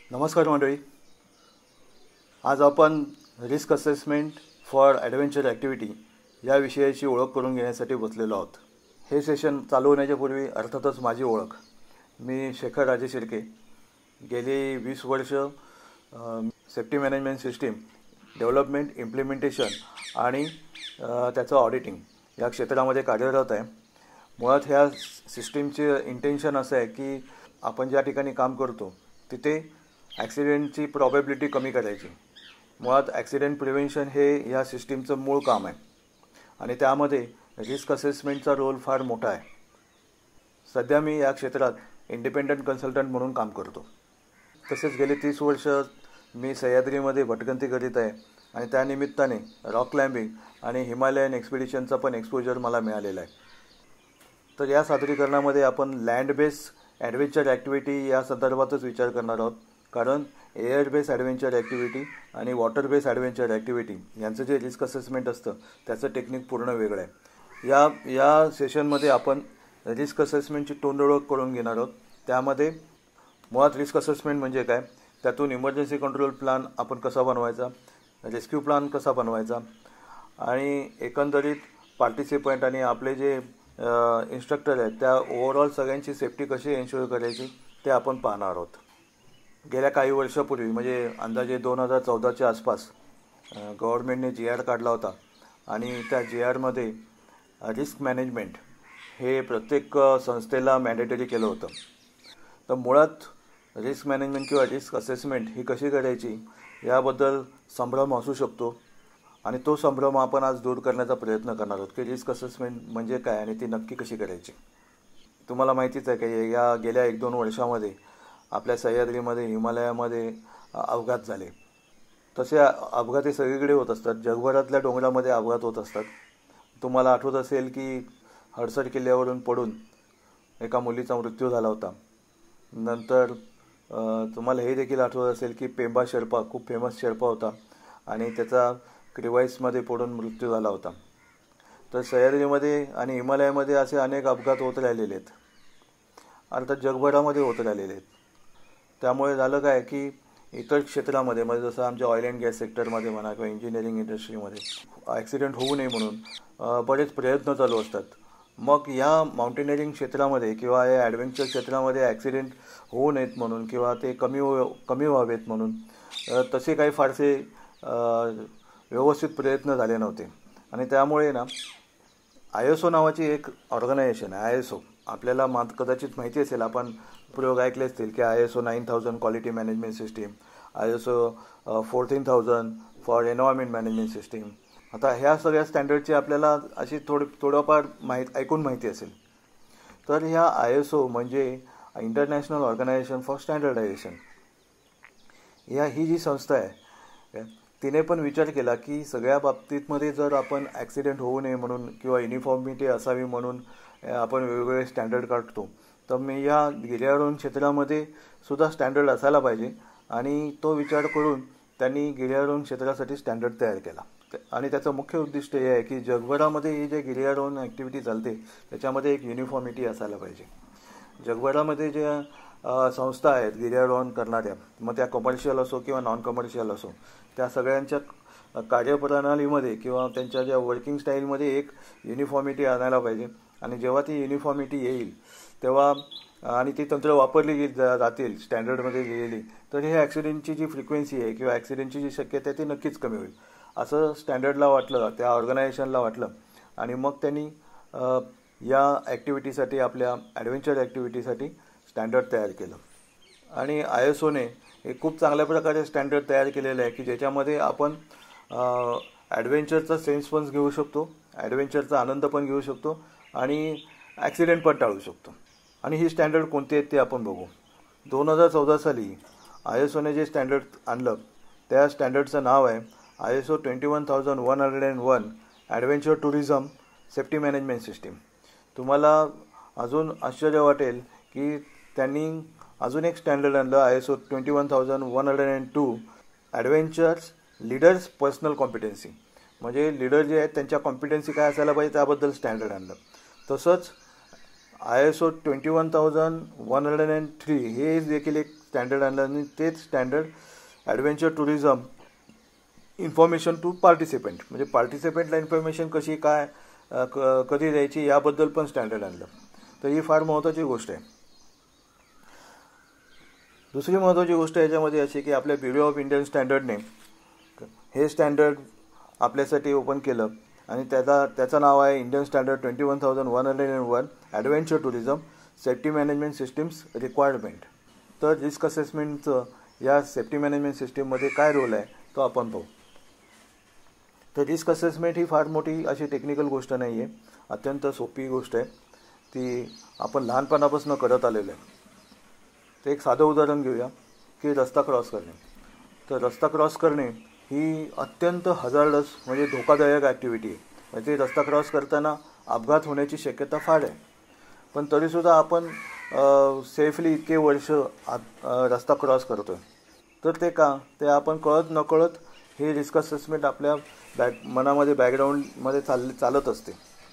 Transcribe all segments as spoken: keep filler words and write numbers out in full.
नमस्कार मंडळी. आज आपण risk assessment for adventure activity या विषयाची ओळख करून घेण्यासाठी बसलेलो आहोत. हे सेशन चालू होण्याच्या पूर्वी अर्थातच माझी ओळख. मी शेखर राजे शिर्के. गेली वीस वर्ष safety management system development, implementation आणि त्याचं ऑडिटिंग या क्षेत्रामध्ये कार्यरत आहे. मुळात ह्या सिस्टीमचे इंटेन्शन असं आहे की आपण ज्या ठिकाणी काम करतो तिथे ॲक्सिडेंटची प्रॉबॅबिलिटी कमी करायची. मुळात ॲक्सिडेंट प्रिव्हेन्शन हे या सिस्टीमचं मूळ काम आहे आणि त्यामध्ये रिस्क असेसमेंटचा रोल फार मोठा आहे. सध्या मी या क्षेत्रात इंडिपेंडंट कन्सल्टंट म्हणून काम करतो. तसेच गेले तीस वर्ष मी सह्याद्रीमध्ये भटकंती करीत आहे आणि त्यानिमित्ताने रॉक क्लाइम्बिंग आणि हिमालयन एक्सपिडिशनचा पण एक्सपोजर मला मिळालेला आहे. तर या सादरीकरणामध्ये आपण लँड बेस ॲडव्हेंचर ॲक्टिव्हिटी या संदर्भातच विचार करणार आहोत, कारण एअर बेस ॲडव्हेंचर ॲक्टिव्हिटी आणि वॉटर बेस ॲडव्हेंचर ॲक्टिव्हिटी यांचं जे रिस्क असेसमेंट असतं त्याचं टेक्निक पूर्ण वेगळं आहे. या या सेशनमध्ये आपण रिस्क असेसमेंटची तोंडओळख करून घेणार आहोत. त्यामध्ये मुळात रिस्क असेसमेंट म्हणजे काय, त्यातून इमर्जन्सी कंट्रोल प्लॅन आपण कसा बनवायचा, रेस्क्यू प्लॅन कसा बनवायचा आणि एकंदरीत पार्टिसिपंट आणि आपले जे इन्स्ट्रक्टर आहेत त्या ओव्हरऑल सगळ्यांची सेफ्टी कशी एन्श्युअर करायची ते आपण पाहणार आहोत. गेल्या काही वर्षापूर्वी म्हणजे अंदाजे दोन हजार चौदाच्या आसपास गव्हर्नमेंटने जी आर काढला होता आणि त्या जी आरमध्ये रिस्क मॅनेजमेंट हे प्रत्येक संस्थेला मॅन्डेटरी केलं होतं. तर मुळात रिस्क मॅनेजमेंट किंवा रिस्क असेसमेंट ही कशी करायची याबद्दल संभ्रम असू शकतो आणि तो संभ्रम आपण आज दूर करण्याचा प्रयत्न करणार आहोत की रिस्क असेसमेंट म्हणजे काय आणि ती नक्की कशी करायची. तुम्हाला माहितीच आहे की या गेल्या एक दोन वर्षामध्ये आपल्या सह्याद्रीमध्ये, हिमालयामध्ये अपघात झाले. तसे अपघात हे सगळीकडे होत असतात. जगभरातल्या डोंगरामध्ये अपघात होत असतात. तुम्हाला आठवत असेल की हडसर किल्ल्यावरून पडून एका मुलीचा मृत्यू झाला होता. नंतर तुम्हाला हे देखील आठवत असेल की पेंबा शेर्पा खूप फेमस शेर्पा होता आणि त्याचा क्रिवाईसमध्ये पडून मृत्यू झाला होता. तर सह्याद्रीमध्ये आणि हिमालयामध्ये असे अनेक अपघात होत राहिलेले आहेत, अर्थात जगभरामध्ये होत राहिलेले आहेत. त्यामुळे झालं काय की इतर क्षेत्रामध्ये म्हणजे जसं आमच्या ऑइल अँड गॅस सेक्टरमध्ये म्हणा किंवा इंजिनिअरिंग इंडस्ट्रीमध्ये ॲक्सिडेंट होऊ नये म्हणून बरेच प्रयत्न चालू असतात. मग या माउंटेनिअरिंग क्षेत्रामध्ये किंवा या ॲडव्हेंचर क्षेत्रामध्ये ॲक्सिडेंट होऊ नयेत म्हणून किंवा ते कमी हो कमी व्हावेत म्हणून तसे काही फारसे व्यवस्थित प्रयत्न झाले नव्हते. आणि त्यामुळे ना आय एस ओ नावाची एक ऑर्गनायझेशन आहे. आय एस ओ आपल्याला मात कदाचित माहिती असेल, आपण प्रयोग ऐकले असतील की I S O nine thousand quality management system, I S O fourteen thousand for environment management system. आता ह्या सगळ्या स्टँडर्डची आपल्याला अशी थोडी थोडंफार माहीत ऐकून माहिती असेल. तर ह्या आय एस ओ म्हणजे इंटरनॅशनल ऑर्गनायझेशन फॉर स्टँडर्डायझेशन. ह्या ही जी संस्था आहे तिने पण विचार केला की सगळ्या बाबतीतमध्ये जर आपण ॲक्सिडेंट होऊ नये म्हणून किंवा युनिफॉर्मिटी असावी म्हणून आपण वेगवेगळे स्टँडर्ड काढतो, तर मी या गिर्यारोहण क्षेत्रामध्ये सुद्धा स्टँडर्ड असायला पाहिजे आणि तो विचार करून त्यांनी गिर्यारोहण क्षेत्रासाठी स्टँडर्ड तयार केला. आणि त्याचं मुख्य उद्दिष्ट हे आहे की जगभरामध्ये ही जे गिर्यारोहण ॲक्टिव्हिटी चालते त्याच्यामध्ये एक युनिफॉर्मिटी असायला पाहिजे. जगभरामध्ये ज्या संस्था आहेत गिर्यारोहण करणाऱ्या, मग त्या कमर्शियल असो किंवा नॉन कमर्शियल असो, त्या सगळ्यांच्या कार्यप्रणालीमध्ये किंवा त्यांच्या ज्या वर्किंग स्टाईलमध्ये एक युनिफॉर्मिटी आणायला पाहिजे. आणि जेव्हा ती युनिफॉर्मिटी येईल तेव्हा आणि ती तंत्र वापरली गे जातील स्टँडर्डमध्ये गेलेली, तर हे ॲक्सिडेंटची जी फ्रिक्वेन्सी आहे किंवा ॲक्सिडेंटची जी शक्यता आहे ती नक्कीच कमी होईल असं स्टँडर्डला वाटलं, त्या ऑर्गनायझेशनला वाटलं. आणि मग त्यांनी या ॲक्टिव्हिटीसाठी, आपल्या ॲडव्हेंचर ॲक्टिव्हिटीसाठी स्टँडर्ड तयार केलं. आणि आय एस ओने हे खूप चांगल्या प्रकारे स्टँडर्ड तयार केलेलं आहे की ज्याच्यामध्ये आपण ॲडव्हेंचरचा सेन्स पण घेऊ शकतो, ॲडव्हेंचरचा आनंद पण घेऊ शकतो आणि ॲक्सिडेंट पण टाळू शकतो. आणि ही स्टँडर्ड कोणती आहेत ते आपण बघू. दोन हजार चौदा साली आय एस ओने जे स्टँडर्ड आणलं त्या स्टँडर्डचं नाव आहे I S O twenty one thousand one hundred and one adventure tourism safety management system. तुम्हाला अजून आश्चर्य वाटेल की त्यांनी अजून एक स्टँडर्ड आणलं I S O twenty one thousand one hundred and two adventures leaders personal competency. म्हणजे लीडर जे आहेत त्यांच्या कॉम्पिटन्सी काय असायला पाहिजे त्याबद्दल स्टँडर्ड आणलं. तसंच I S O twenty one thousand one hundred and three हे देखील एक स्टँडर्ड आणलं आणि तेच standard adventure tourism information to participant, म्हणजे पार्टिसिपेंटला इन्फॉर्मेशन कशी काय क कधी द्यायची याबद्दल पण स्टँडर्ड आणलं. तर ही फार महत्त्वाची गोष्ट आहे. दुसरी महत्त्वाची गोष्ट याच्यामध्ये अशी की आपल्या ब्युरो ऑफ इंडियन स्टँडर्डने हे स्टँडर्ड आपल्यासाठी ओपन केलं आणि त्याचा त्याचं नाव आहे Indian standard twenty one thousand one hundred and one adventure tourism safety management systems requirement. तर रिस्क असेसमेंटचं या सेफ्टी मॅनेजमेंट सिस्टीममध्ये काय रोल आहे तो आपण पाहू. तर रिस्क असेसमेंट ही फार मोठी अशी टेक्निकल गोष्ट नाही आहे, अत्यंत सोपी गोष्ट आहे. ती आपण लहानपणापासून करत आलेलं आहे. तर एक साधं उदाहरण घेऊया की रस्ता क्रॉस करणे. तर रस्ता क्रॉस करणे ही अत्यंत हजार्डस म्हणजे धोकादायक ॲक्टिव्हिटी आहे. म्हणजे रस्ता क्रॉस करताना अपघात होण्याची शक्यता फार आहे. पण तरीसुद्धा आपण सेफली इतके वर्ष रस्ता क्रॉस करतो आहे. तर ते का ते आपण कळत नकळत हे रिस्क असेसमेंट आपल्या बॅक मनामध्ये बॅकग्राऊंडमध्ये चाल चालत असते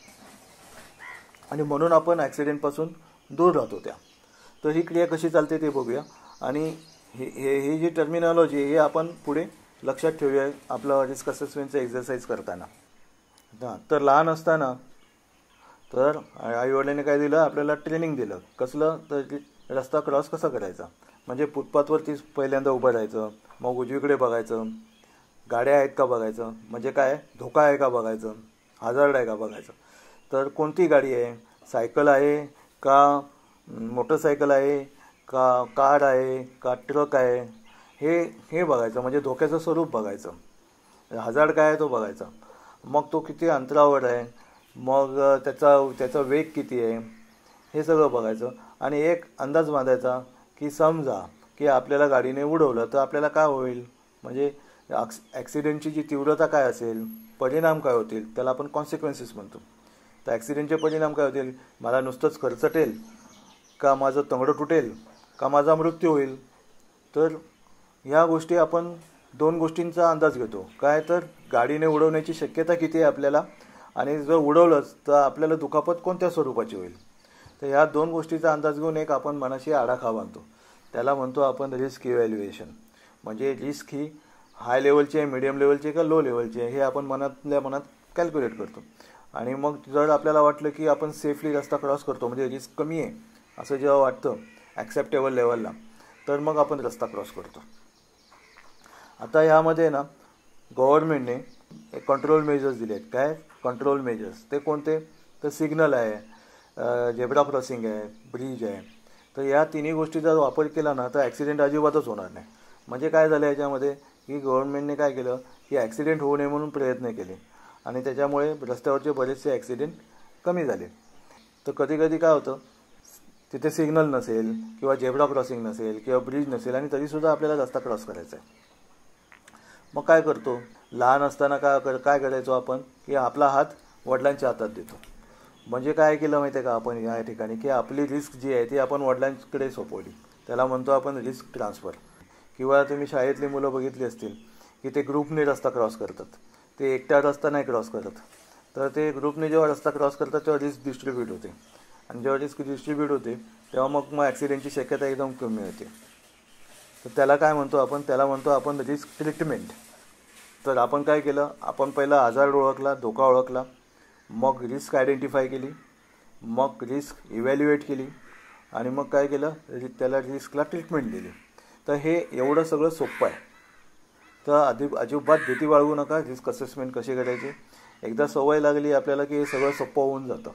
आणि म्हणून आपण ॲक्सिडेंटपासून दूर राहतो त्या. तर ही क्रिया कशी चालते ते बघूया आणि हे हे ही जी टर्मिनॉलॉजी हे आपण पुढे लक्षात ठेवूया आपलं रिस्क असेसमेंटचं एक्झरसाईज करताना. हां, तर लहान असताना तर आईवडिलांनी काय दिलं आपल्याला ट्रेनिंग दिलं. कसलं तर रस्ता क्रॉस कसा करायचा, म्हणजे फुटपाथवरती पहिल्यांदा उभं राहायचं, मग उजवीकडे बघायचं, गाड्या आहेत का बघायचं, म्हणजे काय धोका आहे का बघायचं, हजार्ड आहे का बघायचं. तर कोणती गाडी आहे, सायकल आहे का मोटरसायकल आहे का कार आहे का ट्रक आहे, हे हे बघायचं, म्हणजे धोक्याचं स्वरूप बघायचं, हजार्ड काय आहे तो बघायचा. मग तो किती अंतरावर आहे, मग त्याचा त्याचा वेग किती आहे, हे सगळं बघायचं आणि एक अंदाज बांधायचा की समजा की आपल्याला गाडीने उडवलं तर आपल्याला काय होईल, म्हणजे ॲक्स ॲक्सिडेंटची जी तीव्रता काय असेल, परिणाम काय होतील, त्याला आपण कॉन्सिक्वेन्सेस म्हणतो. तर ॲक्सिडेंटचे परिणाम काय होतील, मला नुसतंच खरचटेल का माझं तंगडं तुटेल का माझा मृत्यू होईल. तर ह्या गोष्टी आपण दोन गोष्टींचा अंदाज घेतो. काय तर गाडीने उडवण्याची शक्यता किती आहे आपल्याला आणि जर उडवलंच तर आपल्याला दुखापत कोणत्या स्वरूपाची होईल. तर ह्या दोन गोष्टीचा अंदाज घेऊन एक आपण मनाशी आडाखा बांधतो. त्याला म्हणतो आपण रिस्क इव्हॅल्युएशन. म्हणजे रिस्क ही हाय लेवलची आहे, मिडियम लेवलची आहे का लो लेवलची आहे हे आपण मनातल्या मनात कॅल्क्युलेट करतो. आणि मग जर आपल्याला वाटलं की आपण सेफली रस्ता क्रॉस करतो, म्हणजे रिस्क कमी आहे असं जेव्हा वाटतं ॲक्सेप्टेबल लेवलला, तर मग आपण रस्ता क्रॉस करतो. आता ह्यामध्ये ना गव्हर्नमेंटने कंट्रोल मेजर्स दिले आहेत. काय कंट्रोल मेजर्स ते कोणते, तर सिग्नल आहे, झेब्रा क्रॉसिंग आहे, ब्रिज आहे. तर या तिन्ही गोष्टीचा जर वापर केला ना तर ॲक्सिडेंट अजिबातच होणार नाही. म्हणजे काय झालं याच्यामध्ये की गव्हर्नमेंटने काय केलं की ॲक्सिडेंट होऊ नये म्हणून प्रयत्न केले आणि त्याच्यामुळे रस्त्यावरचे बरेचसे ॲक्सिडेंट कमी झाले. तर कधी कधी काय होतं तिथे सिग्नल नसेल किंवा झेब्रा क्रॉसिंग नसेल किंवा ब्रिज नसेल आणि तरीसुद्धा आपल्याला रस्ता क्रॉस करायचा आहे. मग काय करतो, लहान असताना काय कर काय करायचो आपण की आपला हात वडिलांच्या हातात देतो. म्हणजे काय केलं माहिती आहे का आपण या ठिकाणी की आपली रिस्क जी आहे ती आपण वडिलांकडे सोपवली. त्याला म्हणतो आपण रिस्क ट्रान्सफर. किंवा तुम्ही शाळेतली मुलं बघितली असतील की ते ग्रुपने रस्ता क्रॉस करतात, ते एकटा रस्ता नाही क्रॉस करत. तर ते ग्रुपने जेव्हा रस्ता क्रॉस करतात तेव्हा रिस्क डिस्ट्रीब्यूट होते आणि जेव्हा रिस्क डिस्ट्रीब्यूट होते तेव्हा मग मग ॲक्सिडेंटची शक्यता एकदम कमी होते. तर त्याला काय म्हणतो आपण, त्याला म्हणतो आपण रिस्क ट्रीटमेंट. तर आपण काय केलं, आपण पहिला हजार्ड ओळखला, धोका ओळखला, मग रिस्क आयडेंटिफाय केली, मग रिस्क इव्हॅल्युएट केली आणि मग काय केलं त्याला रिस्कला ट्रीटमेंट दिली. तर हे एवढं सगळं सोपं आहे. तर आधी अजिबात भीती बाळगू नका. रिस्क असेसमेंट कशी करायची एकदा सवय लागली आपल्याला की हे सगळं सोपं होऊन जातं.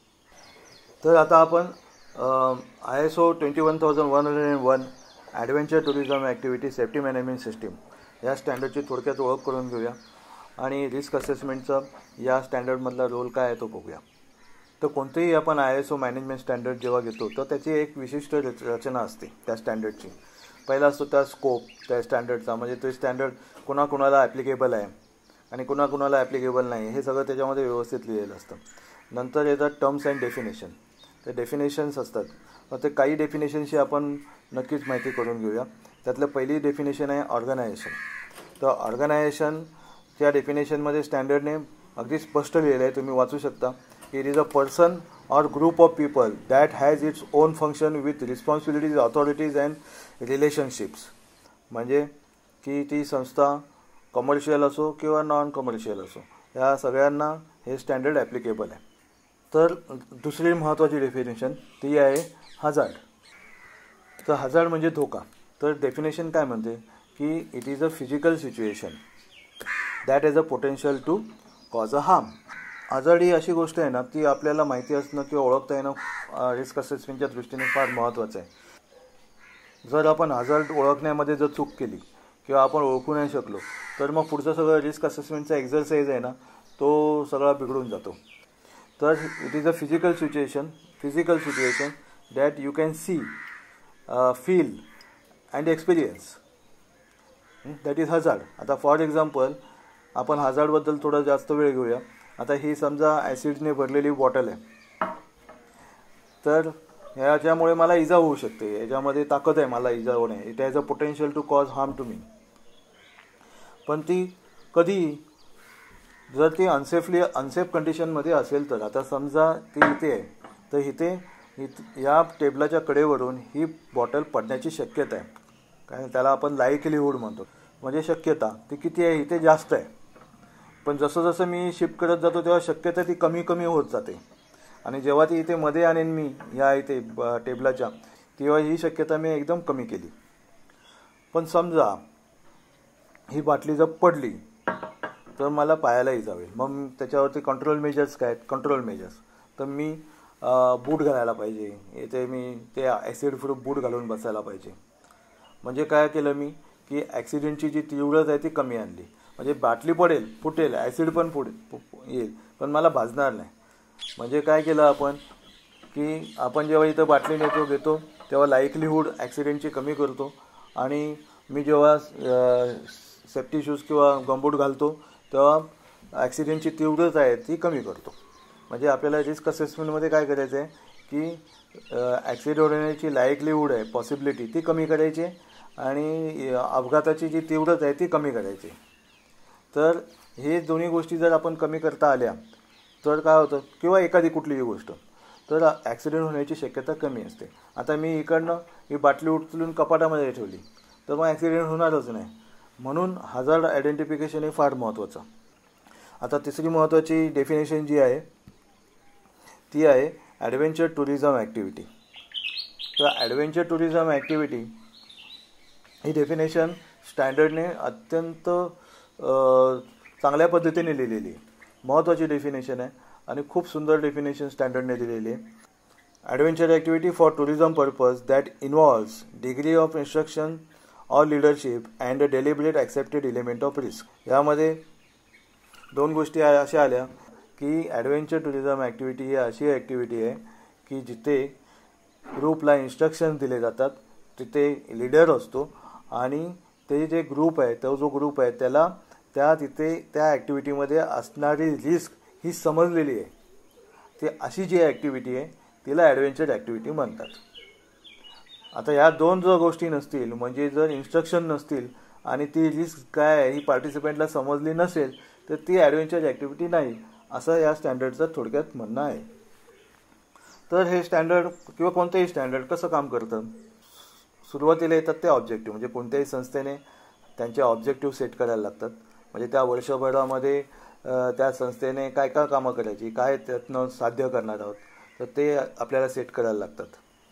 तर आता आपण I S O twenty one thousand one hundred and one adventure tourism activity safety management system या स्टँडर्डची थोडक्यात ओळख करून घेऊया आणि रिस्क असेसमेंटचा या स्टँडर्डमधला रोल काय आहे तो बघूया. तर कोणतेही आपण I S O management standard जेव्हा घेतो तर त्याची एक विशिष्ट रच रचना असते त्या स्टँडर्डची. पहिला असतो त्या स्कोप त्या स्टँडर्डचा, म्हणजे ते स्टँडर्ड कुणाकुणाला ॲप्लिकेबल आहे आणि कुणाकुणाला ॲप्लिकेबल नाही हे सगळं त्याच्यामध्ये व्यवस्थित लिहिलेलं असतं. नंतर येतात टर्म्स अँड डेफिनेशन. ते डेफिनेशन्स असतात. मग ते काही डेफिनेशनशी आपण नक्कीच माहिती करून घेऊया. त्यातलं पहिली डेफिनेशन आहे ऑर्गनायझेशन. तर ऑर्गनायझेशनच्या डेफिनेशनमध्ये स्टँडर्डने अगदी स्पष्ट लिहिलं आहे, तुम्ही वाचू शकता की it is a person or group of people that has its own function with responsibilities, authorities and relationships. म्हणजे की ती संस्था कमर्शियल असो किंवा नॉन कमर्शियल असो, या सगळ्यांना हे स्टँडर्ड ॲप्लिकेबल आहे. तर दुसरी महत्त्वाची डेफिनेशन ती आहे हजार्ड. तर हजार्ड म्हणजे धोका. तर डेफिनेशन काय म्हणते की it is a physical situation that is a potential to cause a harm. Hazard ही अशी गोष्ट आहे ना, ती आपल्याला माहिती असणं किंवा ओळखता येणं रिस्क असेसमेंटच्या दृष्टीने फार महत्त्वाचं आहे. जर आपण हजार्ड ओळखण्यामध्ये जर चूक केली किंवा आपण ओळखू नाही शकलो तर मग पुढचं सगळं रिस्क असेसमेंटचा एक्झरसाईज आहे ना, तो सगळा बिघडून जातो. तर it is a physical situation physical situation that you can see, feel and experience, that is hazard. आता फॉर एक्झाम्पल आपण हजार्डबद्दल थोडा जास्त वेळ घेऊया. आता ही समजा ॲसिडने भरलेली बॉटल आहे. तर ह्याच्यामुळे मला इजा होऊ शकते, याच्यामध्ये ताकद आहे मला इजा होणे. It has a potential to cause harm to me. पण ती कधी, जर ती अनसेफली अनसेफ कंडिशनमध्ये असेल तर. आता समजा ती इथे आहे, तर इथे या टेबलाच्या कडेवरून ही बॉटल पडण्याची शक्यता आहे. काय त्याला आपण लाईकलीहूड म्हणतो, म्हणजे शक्यता ती किती आहे, इथे जास्त आहे. पण जसं जसं मी शिफ्ट करत जातो तेव्हा शक्यता ती कमी कमी होत जाते. आणि जेव्हा ती इथे मध्ये आणेन मी या इथे टेबलाच्या, तेव्हा ही शक्यता मी एकदम कमी केली. पण समजा ही बाटली जर पडली तर मला पायाला इजा होईल. मग त्याच्यावरती कंट्रोल मेजर्स काय आहेत? कंट्रोल मेजर्स तर मी बूट घालायला पाहिजे. इथे मी ते ॲसिड प्रूफ बूट घालून बसायला पाहिजे. म्हणजे काय केलं मी की ॲक्सिडेंटची जी तीव्रता आहे ती कमी आणली. म्हणजे बाटली पडेल, फुटेल, ॲसिड पण पुढे येईल, पण मला भाजणार नाही. म्हणजे काय केलं आपण की आपण जेव्हा इथं बाटली नेतो घेतो तेव्हा लाईकलीहूड ॲक्सिडेंटची कमी करतो. आणि मी जेव्हा सेफ्टी शूज किंवा गमबूट घालतो तेव्हा ॲक्सिडेंटची तीव्रता आहे ती कमी करतो. म्हणजे आपल्याला रिस्क असेसमेंटमध्ये काय करायचं आहे की ॲक्सिडेंट होण्याची लाईकलीहूड आहे, पॉसिबिलिटी, ती कमी करायची आणि अपघाताची जी तीव्रता आहे ती कमी करायची. तर हे दोन्ही गोष्टी जर आपण कमी करता आल्या तर काय होतं, किंवा एखादी कुठलीही गोष्ट, तर ॲक्सिडेंट होण्याची शक्यता कमी असते. आता मी इकडनं ही बाटली उचलून कपाटामध्ये ठेवली तर मग ॲक्सिडेंट होणारच नाही. म्हणून हजार्ड आयडेंटिफिकेशन हे फार महत्त्वाचं. आता तिसरी महत्त्वाची डेफिनेशन जी आहे ती आहे ॲडव्हेंचर टुरिझम ॲक्टिव्हिटी. तर ॲडव्हेंचर टुरिझम ॲक्टिव्हिटी ही डेफिनेशन स्टँडर्डने अत्यंत चांगल्या पद्धतीने लिहिलेली आहे. महत्त्वाची डेफिनेशन आहे आणि खूप सुंदर डेफिनेशन स्टँडर्डने दिलेली आहे. Adventure activity for tourism purpose that involves degree of instruction or leadership and a deliberate accepted element of risk. यामध्ये दोन गोष्टी अशा आल्या की ॲडव्हेंचर टुरिझम ॲक्टिव्हिटी ही अशी ॲक्टिव्हिटी आहे की जिथे ग्रुपला इन्स्ट्रक्शन दिले जातात, तिथे लीडर असतो आणि ते जे ग्रुप आहे, तो जो ग्रुप आहे त्याला त्या तिथे त्या ॲक्टिव्हिटीमध्ये असणारी रिस्क ही समजलेली आहे. ती अशी जी ॲक्टिव्हिटी आहे तिला ॲडव्हेंचर ॲक्टिव्हिटी म्हणतात. आता या दोन जर गोष्टी नसतील, म्हणजे जर इन्स्ट्रक्शन नसतील आणि ती रिस्क काय आहे ही पार्टिसिपेंटला समजली नसेल, तर ती ॲडव्हेंचर ॲक्टिव्हिटी नाही, असं या स्टँडर्डचं थोडक्यात म्हणणं आहे. तर हे स्टँडर्ड किंवा कोणतेही स्टँडर्ड कसं काम करतं? सुरुवातीला येतात ते ऑब्जेक्टिव्ह. म्हणजे कोणत्याही संस्थेने त्यांचे ऑब्जेक्टिव्ह सेट करायला लागतात. म्हणजे त्या वर्षभरामध्ये त्या संस्थेने काय काय कामं करायची, काय त्यातनं साध्य करणार आहोत, तर ते आपल्याला सेट करायला लागतात.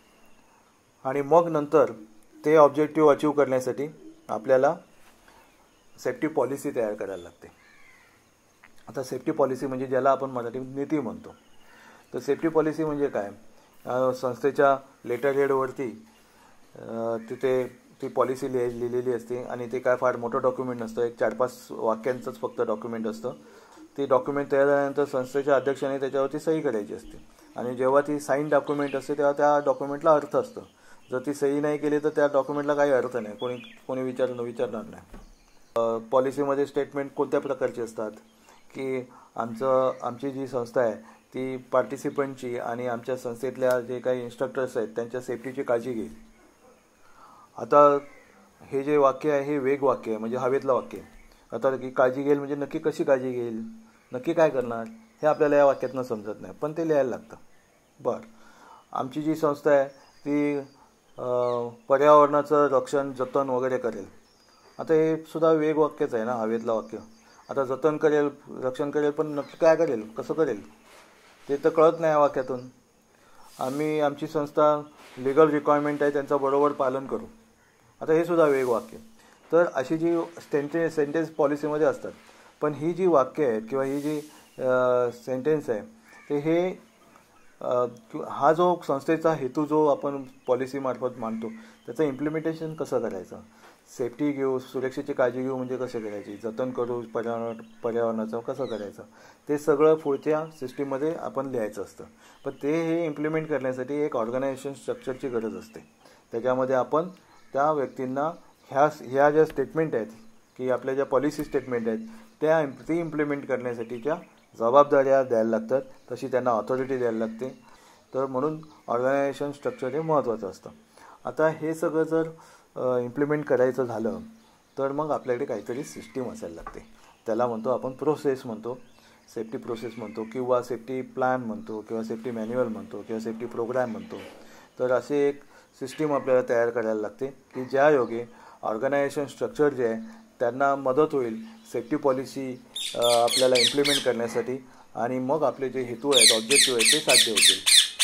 आणि मग नंतर ते ऑब्जेक्टिव्ह अचीव करण्यासाठी आपल्याला सेफ्टी पॉलिसी तयार करायला लागते. आता सेफ्टी पॉलिसी म्हणजे ज्याला आपण मराठीत नीती म्हणतो. तर सेफ्टी पॉलिसी म्हणजे काय? संस्थेच्या लेटर हेडवरती तिथे ती पॉलिसी लिहि लिहिलेली असते आणि ते काय फार मोठं डॉक्युमेंट नसतं, एक चार पाच वाक्यांचंच फक्त डॉक्युमेंट असतं. ते डॉक्युमेंट तयार झाल्यानंतर संस्थेच्या अध्यक्षाने त्याच्यावरती सही करायची असते आणि जेव्हा ती साईन डॉक्युमेंट असते तेव्हा त्या डॉक्युमेंटला अर्थ असतं. जर ती सही नाही केली तर त्या डॉक्युमेंटला काही अर्थ नाही, कोणी कोणी विचार विचारणार नाही. पॉलिसीमध्ये स्टेटमेंट कोणत्या प्रकारचे असतात की आमचं आमची जी संस्था आहे ती पार्टिसिपंटची आणि आमच्या संस्थेतल्या जे काही इन्स्ट्रक्टर्स आहेत त्यांच्या सेफ्टीची काळजी घेईल. आता हे जे वाक्य आहे हे वेग वाक्य आहे, म्हणजे हवेतलं वाक्य आहे. आता की काळजी घेईल म्हणजे नक्की कशी काळजी घेईल, नक्की काय करणार, हे आपल्याला या वाक्यातनं समजत नाही, पण ते लिहायला लागतं. बरं, आमची जी संस्था आहे ती पर्यावरणाचं रक्षण जतन वगैरे करेल. आता हे सुद्धा वेगवाक्यच आहे ना, हवेतलं वाक्य. आता जतन करेल, रक्षण करेल, पण नक्की काय करेल, कसं करेल ते तर कळत नाही वाक्यातून. आम्ही आमची संस्था लिगल रिक्वायरमेंट आहे त्यांचं बरोबर पालन करू. आता हे सुद्धा वेगवाक्य. तर अशी जी सेंटेन्स सेंटेन्स पॉलिसीमध्ये असतात, पण ही जी वाक्य आहेत किंवा ही जी सेंटेन्स आहे ते हे हा जो संस्थेचा हेतू जो आपण पॉलिसीमार्फत मांडतो त्याचं इम्प्लिमेंटेशन कसं करायचं, सेफ्टी घेऊ, सुरक्षेची काळजी घेऊ म्हणजे कसे करायची, जतन करू पर्यावरण पर्यावरणाचं कसं करायचं, ते सगळं पुढच्या सिस्टीममध्ये आपण लिहायचं असतं. पण ते हे इम्प्लिमेंट करण्यासाठी एक ऑर्गनायझेशन स्ट्रक्चरची गरज असते. त्याच्यामध्ये आपण त्या व्यक्तींना ह्या ह्या ज्या स्टेटमेंट आहेत की आपल्या ज्या पॉलिसी स्टेटमेंट आहेत त्या ती इम्प्लिमेंट करण्यासाठीच्या जबाबदाऱ्या द्यायला लागतात, तशी त्यांना ऑथॉरिटी द्यायला लागते. तर म्हणून ऑर्गनायझेशन स्ट्रक्चर हे महत्त्वाचं असतं. आता हे सगळं जर इम्प्लिमेंट करायचं झालं तर मग आपल्याकडे काहीतरी सिस्टीम असायला लागते. त्याला म्हणतो आपण प्रोसेस म्हणतो, सेफ्टी प्रोसेस म्हणतो, किंवा सेफ्टी प्लॅन म्हणतो, किंवा सेफ्टी मॅन्युअल म्हणतो, किंवा सेफ्टी प्रोग्रॅम म्हणतो. तर असे एक सिस्टीम आपल्याला तयार करायला लागते की ज्या योगे ऑर्गनायझेशन स्ट्रक्चर जे आहे त्यांना मदत होईल सेफ्टी पॉलिसी आपल्याला इम्प्लिमेंट करण्यासाठी, आणि मग आपले जे हेतू आहेत, ऑब्जेक्टिव्ह आहेत ते साध्य होतील.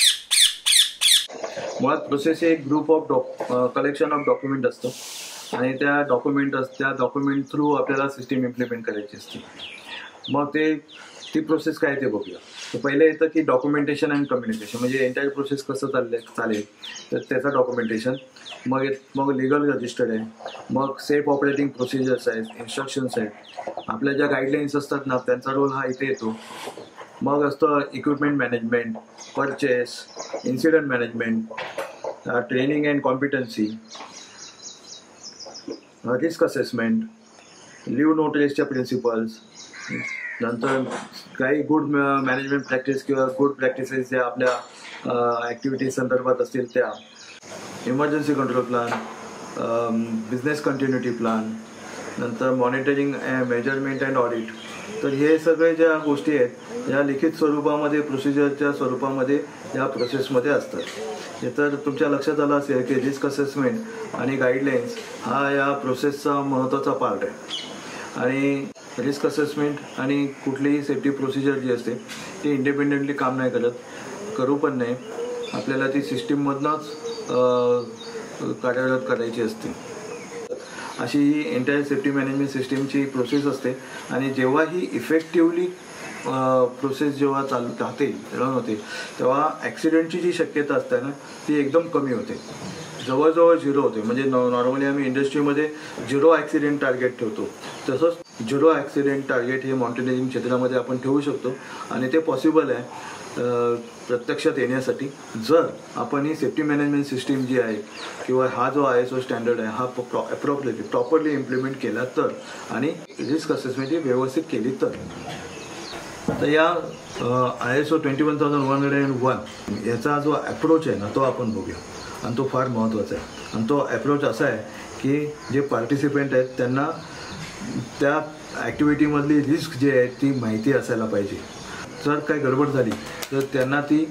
मुळात प्रोसेस हे एक group of doc collection of document असतं, आणि त्या डॉक्युमेंट त्या डॉक्युमेंट थ्रू आपल्याला सिस्टीम इम्प्लिमेंट करायची असते. मग ते ती प्रोसेस काय ते बघूया. तर पहिले येतं की डॉक्युमेंटेशन अँड कम्युनिकेशन, म्हणजे एंटायर प्रोसेस कसं चालले चालेल तर त्याचं डॉक्युमेंटेशन. मग मग लिगल रजिस्टर्ड आहे, मग सेफ ऑपरेटिंग प्रोसिजर्स आहेत, इन्स्ट्रक्शन्स आहेत, आपल्या ज्या गाईडलाईन्स असतात ना त्यांचा रोल हा इथे येतो. मग असतं equipment management, purchase, incident management, training and competency, risk assessment, leave no ट्रेसच्या प्रिन्सिपल्स, नंतर काही गुड मॅनेजमेंट प्रॅक्टिस किंवा गुड प्रॅक्टिसेस ज्या आपल्या ॲक्टिव्हिटीज संदर्भात असतील त्या, emergency control plan, business continuity plan, नंतर मॉनिटरिंग मेजरमेंट अँड ऑडिट. तर हे सगळे ज्या गोष्टी आहेत या लिखित स्वरूपामध्ये प्रोसिजरच्या स्वरूपामध्ये या प्रोसेसमध्ये असतात. हे तर तुमच्या लक्षात आलं असेल की रिस्क असेसमेंट आणि गाईडलाईन्स हा या प्रोसेसचा महत्त्वाचा पार्ट आहे. आणि रिस्क असेसमेंट आणि कुठलीही सेफ्टी प्रोसिजर जी असते ती इंडिपेंडेंटली काम नाही करत, करू पण नाही. आपल्याला ती सिस्टीममधनंच कार्यरत करायची असते. अशी ही एंटायर सेफ्टी मॅनेजमेंट सिस्टीमची प्रोसेस असते. आणि जेव्हा ही इफेक्टिवली प्रोसेस जेव्हा चालू राहते रन होते तेव्हा ॲक्सिडेंटची जी शक्यता असते ना ती एकदम कमी होते, जवळजवळ झिरो होते. म्हणजे नॉर्मली आम्ही इंडस्ट्रीमध्ये झिरो ॲक्सिडेंट टार्गेट ठेवतो, तसंच झिरो ॲक्सिडेंट टार्गेट हे माउंटेनिअरिंग क्षेत्रामध्ये आपण ठेवू शकतो. आणि ते पॉसिबल आहे प्रत्यक्षात येण्यासाठी जर आपण ही सेफ्टी मॅनेजमेंट सिस्टीम जी आहे किंवा हा जो आय एस ओ स्टँडर्ड आहे हा प्रॉ अप्रोप्रिएटली प्रॉपरली इम्प्लिमेंट केला तर, आणि रिस्क असेसमेंट ही व्यवस्थित केली तर. तर या I S O twenty one thousand one hundred and one याचा जो अप्रोच आहे ना तो आपण बघूया. आणि तो फार महत्त्वाचा आहे. आणि तो अप्रोच असा आहे की जे पार्टिसिपेंट आहेत त्यांना त्या ॲक्टिव्हिटीमधली रिस्क जी आहे ती माहिती असायला पाहिजे. जर काही गडबड झाली तर त्यांना ती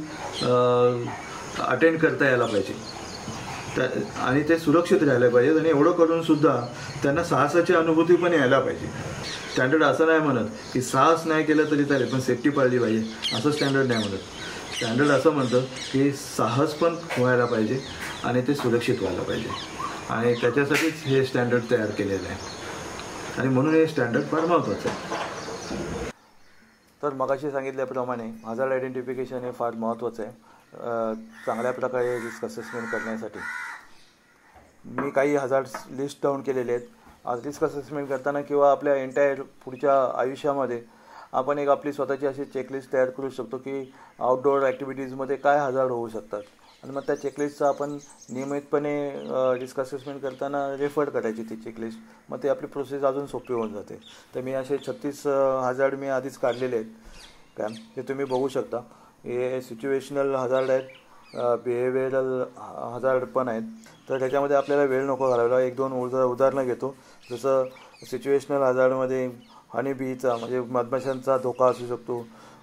अटेंड करता यायला पाहिजे त्या, आणि ते सुरक्षित राहायला पाहिजेत. आणि एवढं करूनसुद्धा त्यांना साहसाची अनुभूती पण यायला पाहिजे. स्टँडर्ड असं नाही म्हणत की साहस नाही केलं तरी चालेल पण सेफ्टी पाळली पाहिजे, असं स्टँडर्ड नाही म्हणत. स्टँडर्ड असं म्हणतं की साहस पण व्हायला पाहिजे आणि ते सुरक्षित व्हायला पाहिजे. आणि त्याच्यासाठीच हे स्टँडर्ड तयार केलेलं आहे. आणि म्हणून हे स्टँडर्ड फार महत्त्वाचं आहे. तर मगाशी सांगितल्याप्रमाणे हजार्ड आयडेंटिफिकेशन हे फार महत्त्वाचं आहे चांगल्या प्रकारे रिस्क असेसमेंट करण्यासाठी. मी काही हजार्ड्स लिस्ट डाऊन केलेले आहेत. आज रिस्क असेसमेंट करताना किंवा आपल्या एंटायर पुढच्या आयुष्यामध्ये आपण एक आपली स्वतःची अशी चेकलिस्ट तयार करू शकतो की आउटडोअर ॲक्टिव्हिटीजमध्ये काय हजार्ड होऊ शकतात. आणि मग त्या चेकलिस्टचा आपण नियमितपणे रिस्क असेसमेंट करताना रेफर करायची ती चेकलिस्ट. मग ते आपली प्रोसेस अजून सोपी होऊन जाते. तर मी असे छत्तीस हजार्ड मी आधीच काढलेले आहेत काय, ते तुम्ही बघू शकता. हे सिच्युएशनल हजार्ड आहेत, बिहेवियरल हजार्ड पण आहेत. तर त्याच्यामध्ये आपल्याला वेळ नको घालवायला. एक दोन उदा उदाहरणं घेतो. जसं सिच्युएशनल हजार्डमध्ये हनी बीचा म्हणजे मधमाशांचा धोका असू शकतो,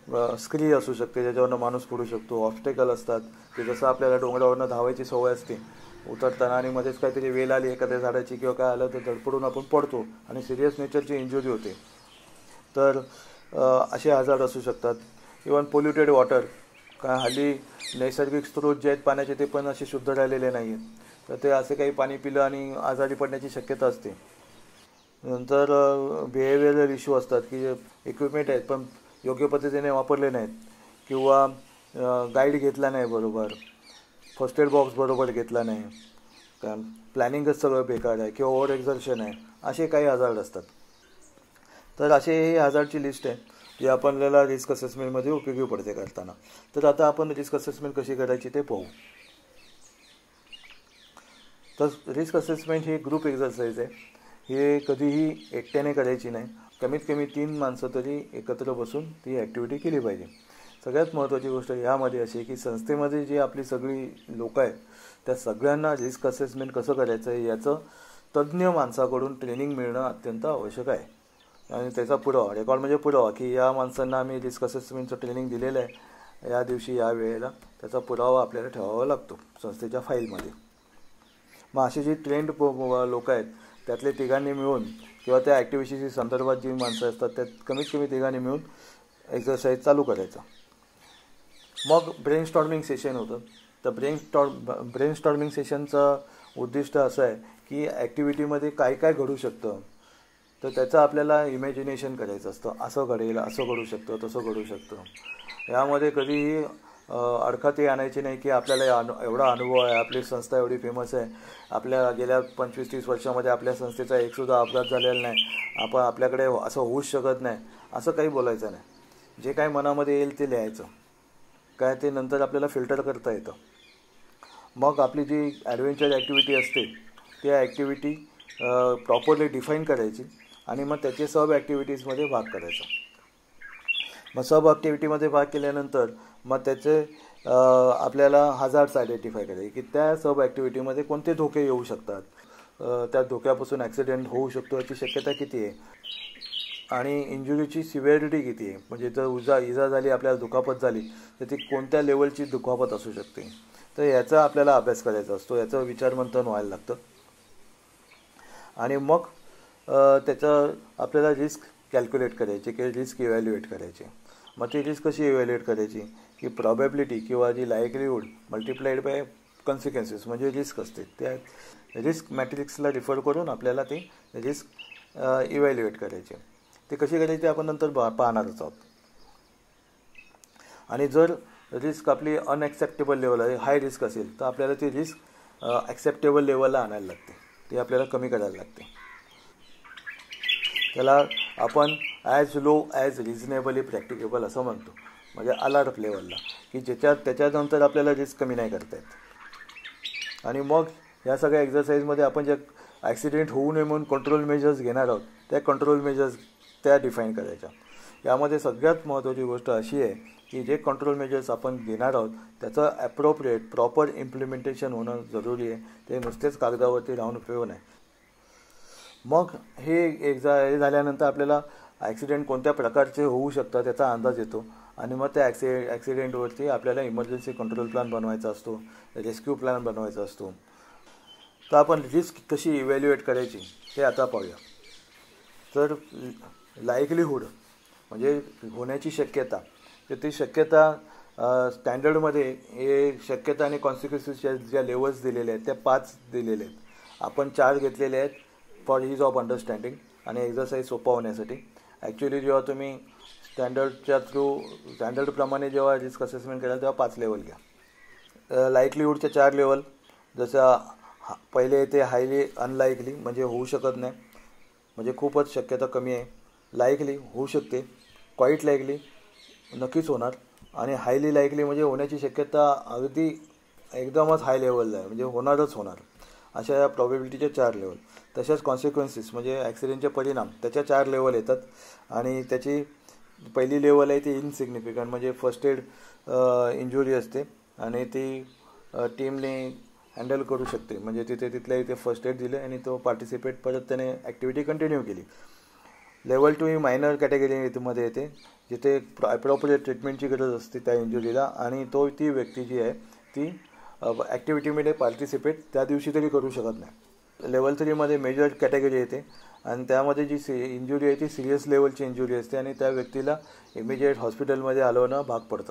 स्क्री असू शकते ज्याच्यावरनं माणूस पडू शकतो, ऑब्स्टेकल असतात की जसं आपल्याला डोंगरावरनं धावायची सवय असते उतरताना आणि मध्येच काहीतरी वेल आली एखाद्या झाडाची किंवा काय आलं तर धडपडून आपण पडतो आणि सिरियस नेचरची इंजुरी होते. तर असे आजार असू शकतात. इवन पोल्युटेड वॉटर, काय हल्ली नैसर्गिक स्रोत जे आहेत पाण्याचे ते पण असे शुद्ध राहिलेले नाही आहेत, तर ते असे काही पाणी पिलं आणि आजारी पडण्याची शक्यता असते. नंतर बिहेवियरल इश्यू असतात की इक्विपमेंट आहेत पण योग्य पद्धतीने वापरले नाहीत किंवा गाईड घेतला नाही बरोबर, फर्स्ट एड बॉक्स बरोबर घेतला नाही, कारण प्लॅनिंगच सगळं बेकार आहे किंवा ओव्हर एक्झर्शन आहे, असे काही हजार्ड असतात. तर असे हे हजार्डची लिस्ट आहे जी आपल्याला रिस्क असेसमेंटमध्ये उपयोगी पडते करताना. तर आता आपण रिस्क असेसमेंट कशी करायची ते पाहू. तर रिस्क असेसमेंट ही ग्रुप एक्झरसाइज आहे. हे कधीही एकट्याने करायची नाही, कमीत कमी तीन माणसं तरी एकत्र बसून ती ॲक्टिव्हिटी केली पाहिजे. सगळ्यात महत्त्वाची गोष्ट यामध्ये अशी आहे की संस्थेमध्ये जी आपली सगळी लोकं आहेत त्या सगळ्यांना रिस्क असेसमेंट कसं करायचं आहे याचं तज्ज्ञ माणसाकडून ट्रेनिंग मिळणं अत्यंत आवश्यक आहे. आणि त्याचा पुरावा, रेकॉर्ड म्हणजे पुरावा की या माणसांना आम्ही रिस्क असेसमेंटचं ट्रेनिंग दिलेलं आहे या दिवशी या वेळेला, त्याचा पुरावा आपल्याला ठेवावा लागतो संस्थेच्या फाईलमध्ये. मग अशी जी ट्रेंड लोक आहेत त्यातले तिघांनी मिळून किंवा त्या ॲक्टिव्हिटीशी संदर्भात जी माणसं असतात त्यात कमीत कमी तिघांनी मिळून एक्झरसाईज चालू करायचं. मग ब्रेन स्टॉर्मिंग सेशन होतं. तर ब्रेन स्टॉर्म ब्रेन स्टॉर्मिंग सेशनचं उद्दिष्ट असं आहे की ॲक्टिव्हिटीमध्ये काय काय घडू शकतं तर त्याचं आपल्याला इमॅजिनेशन करायचं असतं. असं घडेल, असं घडू शकतं, तसं घडू शकतं. यामध्ये कधीही अडखळती आणायची नाही की आपल्याला अनु एवढा अनुभव आहे, आपली संस्था एवढी फेमस आहे, आपल्या गेल्या पंचवीस तीस वर्षामध्ये आपल्या संस्थेचा एकसुद्धा अपघात झालेला नाही, आपण आपल्याकडे असं होऊच शकत नाही, असं काही बोलायचं नाही. जे काही मनामध्ये येईल ते लिहायचं, काय ते नंतर आपल्याला फिल्टर करता येतं. मग आपली जी ॲडव्हेंचर ॲक्टिव्हिटी असते त्या ॲक्टिव्हिटी प्रॉपरली डिफाईन करायची आणि मग त्याचे सब ॲक्टिव्हिटीजमध्ये भाग करायचा. मग सब ॲक्टिव्हिटीमध्ये भाग केल्यानंतर मग त्याचे आपल्याला हजार्ड्स आयडेंटिफाय करायचे की त्या सब ॲक्टिव्हिटीमध्ये कोणते धोके येऊ शकतात, त्या धोक्यापासून ॲक्सिडेंट होऊ शकतो याची शक्यता किती आहे आणि इंजुरीची सिव्हिरिटी किती आहे, म्हणजे जर उजा इजा झाली, आपल्याला दुखापत झाली तर ती कोणत्या लेवलची दुखापत असू शकते. तर याचा आपल्याला अभ्यास करायचा असतो, याचं विचारमंथन व्हायला लागतं. आणि मग त्याचं आपल्याला रिस्क कॅल्क्युलेट करायची की रिस्क इव्हॅल्युएट करायची. मग ती रिस्क कशी इव्हॅल्युएट करायची की प्रॉबॅबिलिटी किंवा जी लायकलीहूड मल्टिप्लाइड बाय कॉन्सिक्वेन्सेस म्हणजे रिस्क असते त्या रिस्क मॅट्रिक्सला रिफर करून आपल्याला ते रिस्क इव्हॅल्युएट करायचे. ते कशी करायची आपण नंतर पाहणारच आहोत. आणि जर रिस्क आपली अनॲक्सेप्टेबल लेवल आहे, हाय रिस्क असेल तर आपल्याला ती रिस्क ॲक्सेप्टेबल लेवलला आणायला लागते, ते आपल्याला कमी करायला लागते. त्याला आपण as low as reasonably practicable असं म्हणतो, म्हणजे अलार्ट लेवलला, की ज्याच्यात त्याच्यानंतर आपल्याला रिस्क कमी नाही करता येत. आणि मग या सगळ्या एक्झरसाईजमध्ये आपण जे ॲक्सिडेंट होऊ नये म्हणून कंट्रोल मेजर्स घेणार आहोत त्या कंट्रोल मेजर्स त्या डिफाईन करायच्या. यामध्ये सगळ्यात महत्त्वाची गोष्ट अशी आहे की जे कंट्रोल मेजर्स आपण घेणार आहोत त्याचं ॲप्रोप्रिएट प्रॉपर इम्प्लिमेंटेशन होणं जरुरी आहे. ते नुसतेच कागदावरती राहून उपयोग नाही. मग हे एक्झा हे झाल्यानंतर आपल्याला ॲक्सिडेंट कोणत्या प्रकारचे होऊ शकतात त्याचा अंदाज येतो आणि मग त्या ॲक्सि ॲक्सिडेंटवरती आपल्याला इमर्जन्सी कंट्रोल प्लॅन बनवायचा असतो, रेस्क्यू प्लॅन बनवायचा असतो. तर आपण रिस्क कशी इव्हॅल्युएट करायची हे आता पाहूया. तर लायकलीहूड म्हणजे होण्याची शक्यता, तर ती शक्यता स्टँडर्डमध्ये हे शक्यता आणि कॉन्सिक्वेन्सेसच्या ज्या लेवल्स दिलेल्या आहेत त्या पाच दिलेल्या आहेत. आपण चार घेतलेले आहेत फॉर इज ऑफ अंडरस्टँडिंग आणि एक्झरसाईज सोपा होण्यासाठी. ॲक्च्युली जेव्हा तुम्ही स्टँडर्डच्या थ्रू स्टँडर्डप्रमाणे जेव्हा रिस्क असेसमेंट कराल तेव्हा पाच लेवल घ्या. लायकलीहूडच्या चार लेवल, जसं पहिले येते हायली अनलायकली म्हणजे होऊ शकत नाही, म्हणजे खूपच शक्यता कमी आहे. लायकली होऊ शकते, क्वाईट लायकली नक्कीच होणार आणि हायली लायकली म्हणजे होण्याची शक्यता अगदी एकदमच हाय लेवलला आहे म्हणजे होणारच होणार. अशा या प्रॉबिलिटीचे चार लेवल. तशाच कॉन्सिक्वेन्सेस म्हणजे ॲक्सिडेंटचे परिणाम त्याच्या चार लेवल येतात आणि त्याची पहिली लेवल आहे ती इनसिग्निफिकंट म्हणजे फर्स्ट एड इंजुरी असते आणि ती टीमने हँडल करू शकते, म्हणजे तिथे तिथल्या इथे फर्स्ट एड दिले आणि तो पार्टिसिपेट परत त्याने ॲक्टिव्हिटी कंटिन्यू केली. लेवल टू ही मायनर कॅटेगरीमध्ये येते, जिथे ॲप्रोप्रिएट ट्रीटमेंटची गरज असते त्या इंजुरीला, आणि तो ती व्यक्ती जी आहे ती ॲक्टिव्हिटीमध्ये पार्टिसिपेट त्या दिवशी तरी करू शकत नाही. लेवल थ्रीमध्ये मेजर कॅटेगरी येते आणि त्यामध्ये जी सी इंजुरी आहे ती सिरियस लेवलची इंजुरी असते आणि त्या व्यक्तीला इमिजिएट हॉस्पिटलमध्ये हलवणं भाग पडतं.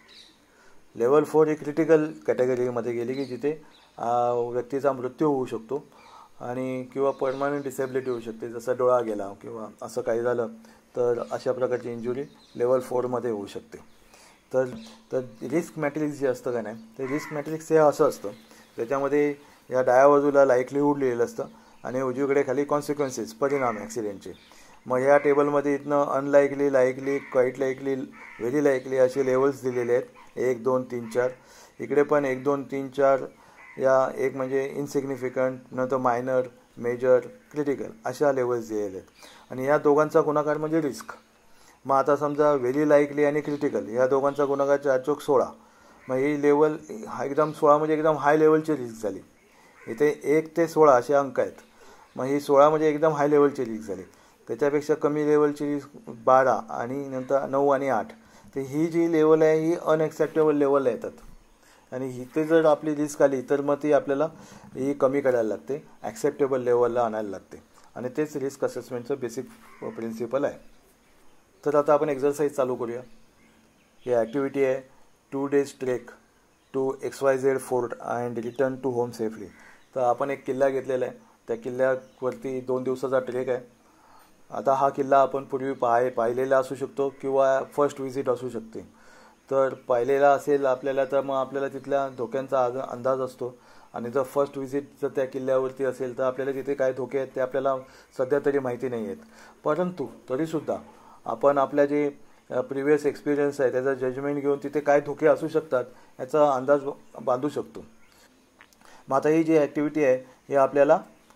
लेवल फोर ही क्रिटिकल कॅटेगरीमध्ये गेली की जिथे व्यक्तीचा मृत्यू होऊ शकतो आणि किंवा परमनंट डिसेबिलिटी होऊ शकते, जसं डोळा गेला किंवा असं काही झालं तर अशा प्रकारची इंजुरी लेवल फोरमध्ये होऊ शकते. तर तर रिस्क मॅट्रिक्स जे असतं का नाही, ते रिस्क मॅट्रिक्स हे असं असतं, त्याच्यामध्ये या डाव्या बाजूला लाईकलीहूड लिहिलेलं असतं आणि उजवीकडे खाली कॉन्सिक्वेन्सेस, परिणाम ॲक्सिडेंटचे. मग ह्या टेबलमध्ये इथनं unlikely, likely, quite likely, very likely असे लेवल्स दिलेले आहेत, एक दोन तीन चार. इकडे पण एक दोन तीन चार या एक म्हणजे इनसिग्निफिकंट, नंतर मायनर, मेजर, क्रिटिकल अशा लेवल्स दिलेले आहेत आणि या दोघांचा गुणाकार म्हणजे रिस्क. मग आता समजा व्हेरी लाईकली आणि क्रिटिकल या दोघांचा गुणाकार चार चौक सोळा. मग ही लेवल एकदम सोळा म्हणजे एकदम हाय लेवलची रिस्क झाली. इथे एक ते सोळा असे अंक आहेत, मग ही सोळा म्हणजे एकदम हाय लेवलची रिस्क झाली. त्याच्यापेक्षा कमी लेवलची रिस्क बारा आणि नंतर नऊ आणि आठ. तर ही जी लेवल आहे ही अनएक्सेप्टेबल लेवलला येतात आणि इथे जर आपली रिस्क आली तर मग ती आपल्याला ही कमी करायला लागते, ॲक्सेप्टेबल लेवलला आणायला लागते आणि तेच रिस्क असेसमेंटचं बेसिक प्रिन्सिपल आहे. तर आता आपण एक्झरसाईज चालू करूया. ही ॲक्टिव्हिटी आहे two days trek to X Y Z fort and return to home safely. तर आपण एक किल्ला घेतलेला आहे, त्या किल्ल्यावरती दोन दिवसाचा ट्रेक आहे. आता हा किल्ला आपण पूर्वी पाय पाहिलेला असू शकतो किंवा फर्स्ट व्हिजिट असू शकते. तर पाहिलेला असेल आपल्याला तर मग आपल्याला तिथल्या धोक्यांचा आज अंदाज असतो आणि जर फर्स्ट व्हिजिट जर त्या किल्ल्यावरती असेल तर आपल्याला तिथे काय धोके आहेत ते आपल्याला सध्या तरी माहिती नाही आहेत. परंतु तरीसुद्धा आपण आपल्या जे प्रिव्हियस एक्सपिरियन्स आहे त्याचा जजमेंट घेऊन तिथे काय धोके असू शकतात याचा अंदाज बांधू शकतो. मग आता ही जी ॲक्टिव्हिटी आहे ही आपल्याला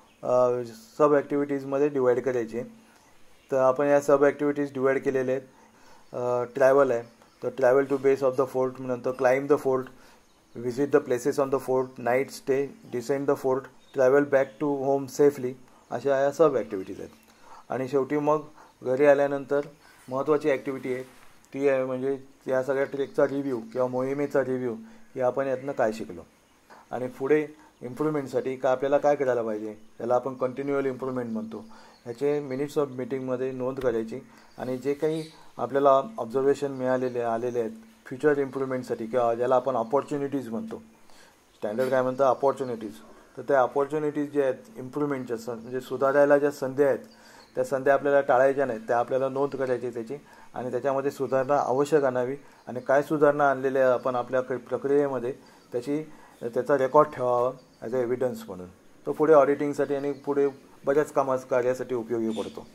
सब ॲक्टिव्हिटीजमध्ये डिवाईड करायची. तर आपण या सब ॲक्टिव्हिटीज डिवाईड केलेले आहेत. ट्रॅव्हल आहे तर travel to base of the fort, नंतर climb the fort, visit the places on the fort, night stay, descend the fort, travel back to home safely, अशा या सब ॲक्टिव्हिटीज आहेत. आणि शेवटी मग घरी आल्यानंतर महत्त्वाची ॲक्टिव्हिटी आहे ती आहे म्हणजे या सगळ्या ट्रेकचा रिव्ह्यू किंवा मोहिमेचा रिव्ह्यू, की आपण यातनं काय शिकलो आणि पुढे इम्प्रूव्हमेंटसाठी का आपल्याला काय करायला पाहिजे, त्याला आपण कंटिन्युअल इम्प्रूव्हमेंट म्हणतो. ह्याचे मिनिट्स ऑफ मीटिंगमध्ये नोंद करायची आणि जे काही आपल्याला ऑब्झर्वेशन मिळालेले आलेले आहेत फ्युचर इम्प्रूव्हमेंटसाठी किंवा ज्याला आपण अपॉर्च्युनिटीज म्हणतो, स्टँडर्ड काय म्हणतं अपॉर्च्युनिटीज, तर त्या अपॉर्च्युनिटीज जे आहेत इम्प्रूव्हमेंटच्या स म्हणजे सुधारायला ज्या संधी आहेत त्या संधी आपल्याला टाळायच्या नाहीत, त्या आपल्याला नोंद करायची त्याची आणि त्याच्यामध्ये सुधारणा आवश्यक आणावी आणि काय सुधारणा आणलेल्या आपण आपल्या प्रक्रियेमध्ये त्याची त्याचा रेकॉर्ड ठेवावा ॲज अ एव्हिडन्स म्हणून. तो पुढे ऑडिटिंगसाठी आणि पुढे बऱ्याच कामा कार्यासाठी उपयोगी पडतो.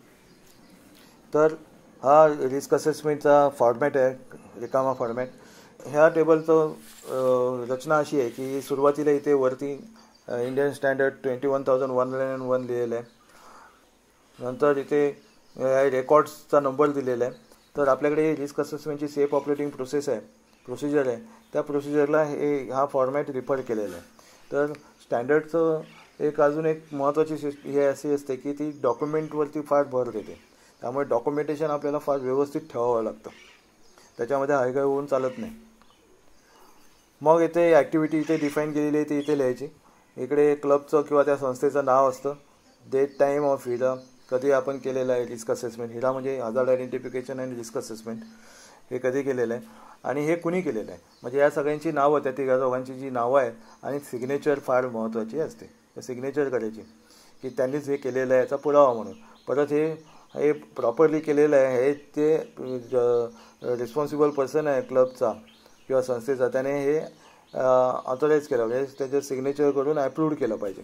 तर हा रिस्क असेसमेंटचा फॉर्मॅट आहे, रिकामा फॉर्मॅट. ह्या टेबलचं रचना अशी आहे की सुरुवातीला इथे वरती Indian standard twenty one thousand one hundred and one लिहिलेलं आहे. नंतर इथे रेकॉर्ड्सचा नंबर दिलेला आहे. तर आपल्याकडे रिस्क असेसमेंटची सेफ ऑपरेटिंग प्रोसेस आहे, प्रोसिजर आहे, त्या प्रोसिजरला हे हा फॉर्मॅट रिफर केलेला आहे. तर स्टँडर्डचं एक अजून एक महत्त्वाची सिस्ट हे अशी असते की ती डॉक्युमेंटवरती फार भर देते, त्यामुळे डॉक्युमेंटेशन आपल्याला फार व्यवस्थित ठेवावं लागतं, त्याच्यामध्ये हायगाय होऊन चालत नाही. मग इथे ॲक्टिव्हिटी इथे डिफाईन केलेली आहे ती इथे लिहायची. इकडे क्लबचं किंवा त्या संस्थेचं नाव असतं, डेट टाईम ऑफ हिरा, कधी आपण केलेलं आहे रिस्क असेसमेंट. हिरा म्हणजे hazard identification and risk assessment, हे कधी केलेलं आहे आणि हे कुणी केलेलं आहे, म्हणजे या सगळ्यांची नावं, त्या तिघा दोघांची जी नावं आहेत आणि सिग्नेचर फार महत्त्वाची असते. सिग्नेचर करायची की त्यांनीच हे केलेलं आहे याचा पुरावा म्हणून. परत हे हे प्रॉपरली केलेलं आहे हे ते रिस्पॉन्सिबल पर्सन आहे क्लबचा किंवा संस्थेचा, त्याने हे ऑथराईज केलं पाहिजे, त्याचं सिग्नेचर करून ॲप्रूव्ड केलं पाहिजे.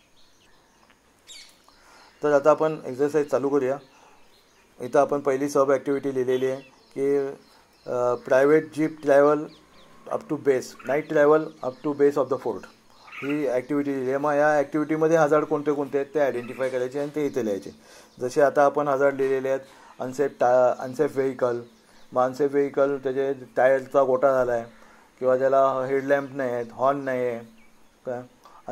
तर आता आपण एक्झरसाईज चालू करूया. इथं आपण पहिली सब ॲक्टिव्हिटी लिहिलेली आहे की private jeep travel up to base, night travel up to base of the fort, ही ॲक्टिव्हिटी लिहिली आहे. मग या ॲक्टिव्हिटीमध्ये हजार्ड कोणते कोणते आहेत ते आयडेंटिफाय करायचे आणि ते इथे लिहायचे. जसे आता आपण हजार्ड लिहिलेले आहेत, अनसेफ टा अनसेफ व्हेकल. मग अनसेफ व्हेकल त्याचे टायरचा गोटा झाला आहे किंवा ज्याला हेडलॅम्प नाही आहेत, हॉर्न नाही आहे, काय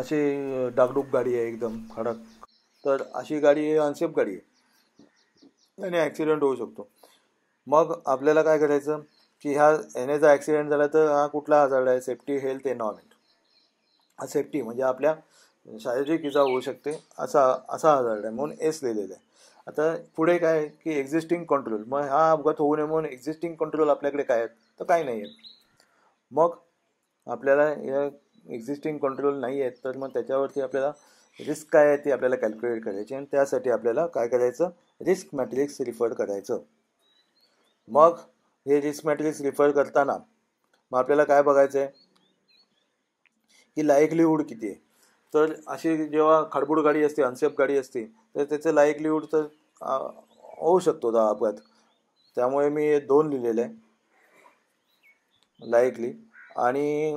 अशी डागडूग गाडी आहे एकदम खडक, तर अशी गाडी अनसेफ गाडी आहे. आणि ॲक्सिडेंट होऊ शकतो. मग आपल्याला काय करायचं की ह्या ह्याने जर ॲक्सिडेंट झाला तर हा कुठला हजार्ड आहे, सेफ्टी, हेल्थ, एन्व्हायरमेंट. हा सेफ्टी म्हणजे आपल्या शारीरिक इजा होऊ शकते असा असा हजार्ड आहे, म्हणून एस लिहिलेलं आहे. आता पुढे काय आहे की एक्झिस्टिंग कंट्रोल. मग हा अपघात होऊ नये म्हणून एक्झिस्टिंग कंट्रोल आपल्याकडे काय आहेत, तर काही नाही आहेत. मग आपल्याला या एक्झिस्टिंग कंट्रोल नाही आहेत तर मग त्याच्यावरती आपल्याला रिस्क काय आहे ती आपल्याला कॅल्क्युलेट करायची, आणि त्यासाठी आपल्याला काय करायचं, रिस्क मॅट्रिक्स रिफर करायचं. मग हे रिस्क मॅट्रिक्स रिफर करताना मग आपल्याला काय बघायचं आहे की लाईकलीहूड किती आहे. तर अशी जेव्हा खडबूड गाडी असते, अनसेफ गाडी असते, तर त्याचं लाईकलीहूड तर होऊ शकतो दहा अपघात. त्यामुळे मी हे दोन लिहिलेलं आहे लाईकली. आणि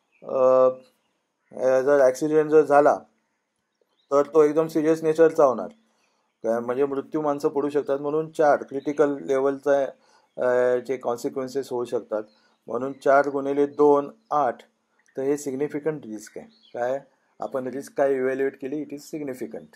जर ॲक्सिडेंट जर झाला तर तो एकदम सिरियस नेचरचा होणार, काय म्हणजे मृत्यू माणसं पडू शकतात. म्हणून चार क्रिटिकल लेवलचा जे कॉन्सिक्वेन्सेस होऊ शकतात. म्हणून चार गुणिले दोन आठ. तर हे सिग्निफिकंट रिस्क आहे. काय आपण रिस्क काय इव्हॅल्युएट केली, इट इज सिग्निफिकंट.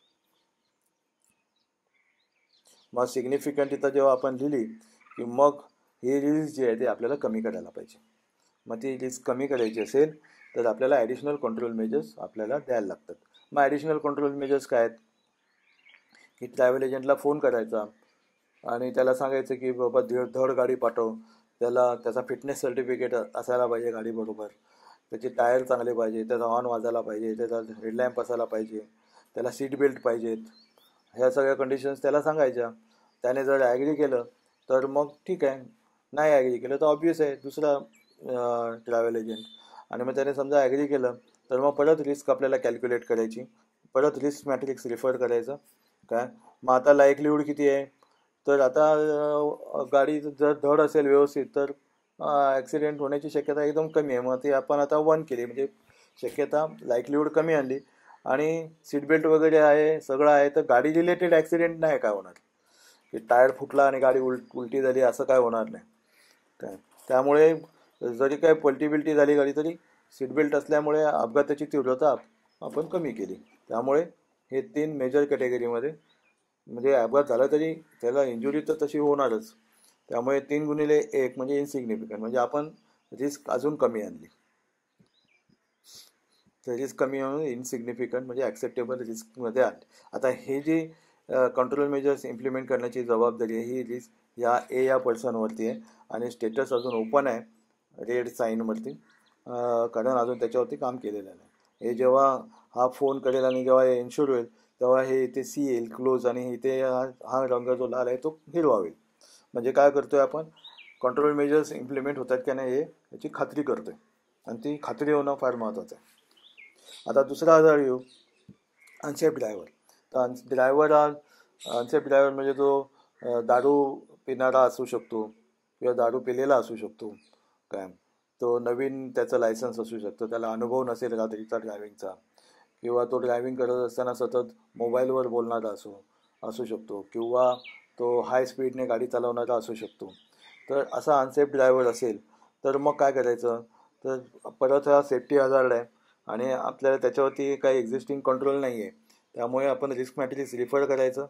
मग सिग्निफिकंट इथं जेव्हा आपण लिहिली की मग हे रिस्क जे आहे ते आपल्याला कमी करायला पाहिजे. मग ती रिस्क कमी करायची असेल तर आपल्याला ॲडिशनल कंट्रोल मेजर्स आपल्याला द्यायला लागतात. मग ॲडिशनल कंट्रोल मेजर्स काय आहेत की ट्रॅव्हल एजंटला फोन करायचा आणि त्याला सांगायचं की बाबा धड धड गाडी पाठव, त्याला त्याचा फिटनेस सर्टिफिकेट असायला पाहिजे गाडीबरोबर, त्याचे टायर चांगले पाहिजे, त्याचा हॉर्न वाजायला पाहिजे, त्याचा हेडलॅम्प असायला पाहिजे, त्याला सीट बेल्ट पाहिजेत. ह्या सगळ्या कंडिशन्स त्याला सांगायच्या. त्याने जर ॲग्री केलं तर मग ठीक आहे, नाही ॲग्री केलं तर ऑब्वियस आहे दुसरा ट्रॅव्हल एजंट. आणि मग त्याने समजा ॲग्री केलं तर मग परत रिस्क आपल्याला कॅल्क्युलेट करायची, परत रिस्क मॅट्रिक्स रिफर करायचं. काय मग आता लाईकलीहूड किती आहे, तर आता गाडी जर धड असेल व्यवस्थित तर ॲक्सिडेंट होण्याची शक्यता एकदम कमी आहे. मग ती आपण आता वन केली, म्हणजे शक्यता लाईकलीहूड कमी आणली. आणि सीट बेल्ट वगैरे आहे, सगळं आहे, तर गाडी रिलेटेड ॲक्सिडेंट नाही काय होणार, की टायर फुटला आणि गाडी उल उलटी झाली असं काय होणार नाही. काय त्यामुळे जरी काय पलटी बिलटी झाली गाडी तरी सीट बेल्ट असल्यामुळे अपघाताची तीव्रता आपण कमी केली. त्यामुळे हे तीन मेजर कॅटेगरीमध्ये म्हणजे अपघात झाला तरी त्याला इंजुरी तर तशी होणारच. त्यामुळे तीन गुणिले एक म्हणजे इनसिग्निफिकंट, म्हणजे आपण रिस्क अजून कमी आणली. तर रिस्क कमी होऊन इनसिग्निफिकंट म्हणजे ॲक्सेप्टेबल रिस्कमध्ये आली. आता हे जे कंट्रोल मेजर्स इम्प्लिमेंट करण्याची जबाबदारी आहे ही रिस्क या ए या पर्सनवरती आहे. आणि स्टेटस अजून ओपन आहे रेड साईनवरती, कारण अजून त्याच्यावरती काम केलेलं नाही. हे जेव्हा हा फोन करेल आणि जेव्हा हे इन्शुर होईल तेव्हा हे इथे सी येईल क्लोज, आणि इथे हा रंग जो लाल आहे तो हिरवा होईल. म्हणजे काय करतोय आपण, कंट्रोल मेजर्स इम्प्लिमेंट होतात की नाही हे याची खात्री करतोय, आणि ती खात्री होणं फार महत्त्वाचं आहे. आता दुसरा आजार येऊ अनसेफ ड्रायव्हर. तर ड्रायव्हर हा अनसेफ ड्रायव्हर म्हणजे तो दारू पिणारा असू शकतो किंवा दारू पिलेला असू शकतो. काय तो नवीन त्याचं लायसन्स असू शकतं, त्याला अनुभव नसेल रात्रीचा ड्रायव्हिंगचा, किंवा तो ड्रायव्हिंग करत असताना सतत मोबाईलवर बोलणारा असो असू शकतो, किंवा तो हाय स्पीडने गाडी चालवणारा असू शकतो. तर असा अनसेफ ड्रायव्हर असेल तर मग काय करायचं, तर परत हा सेफ्टी हजार्ड आहे आणि आपल्याला त्याच्यावरती काही एक्झिस्टिंग कंट्रोल नाही आहे. त्यामुळे आपण रिस्क मॅट्रिक्स रिफर करायचं.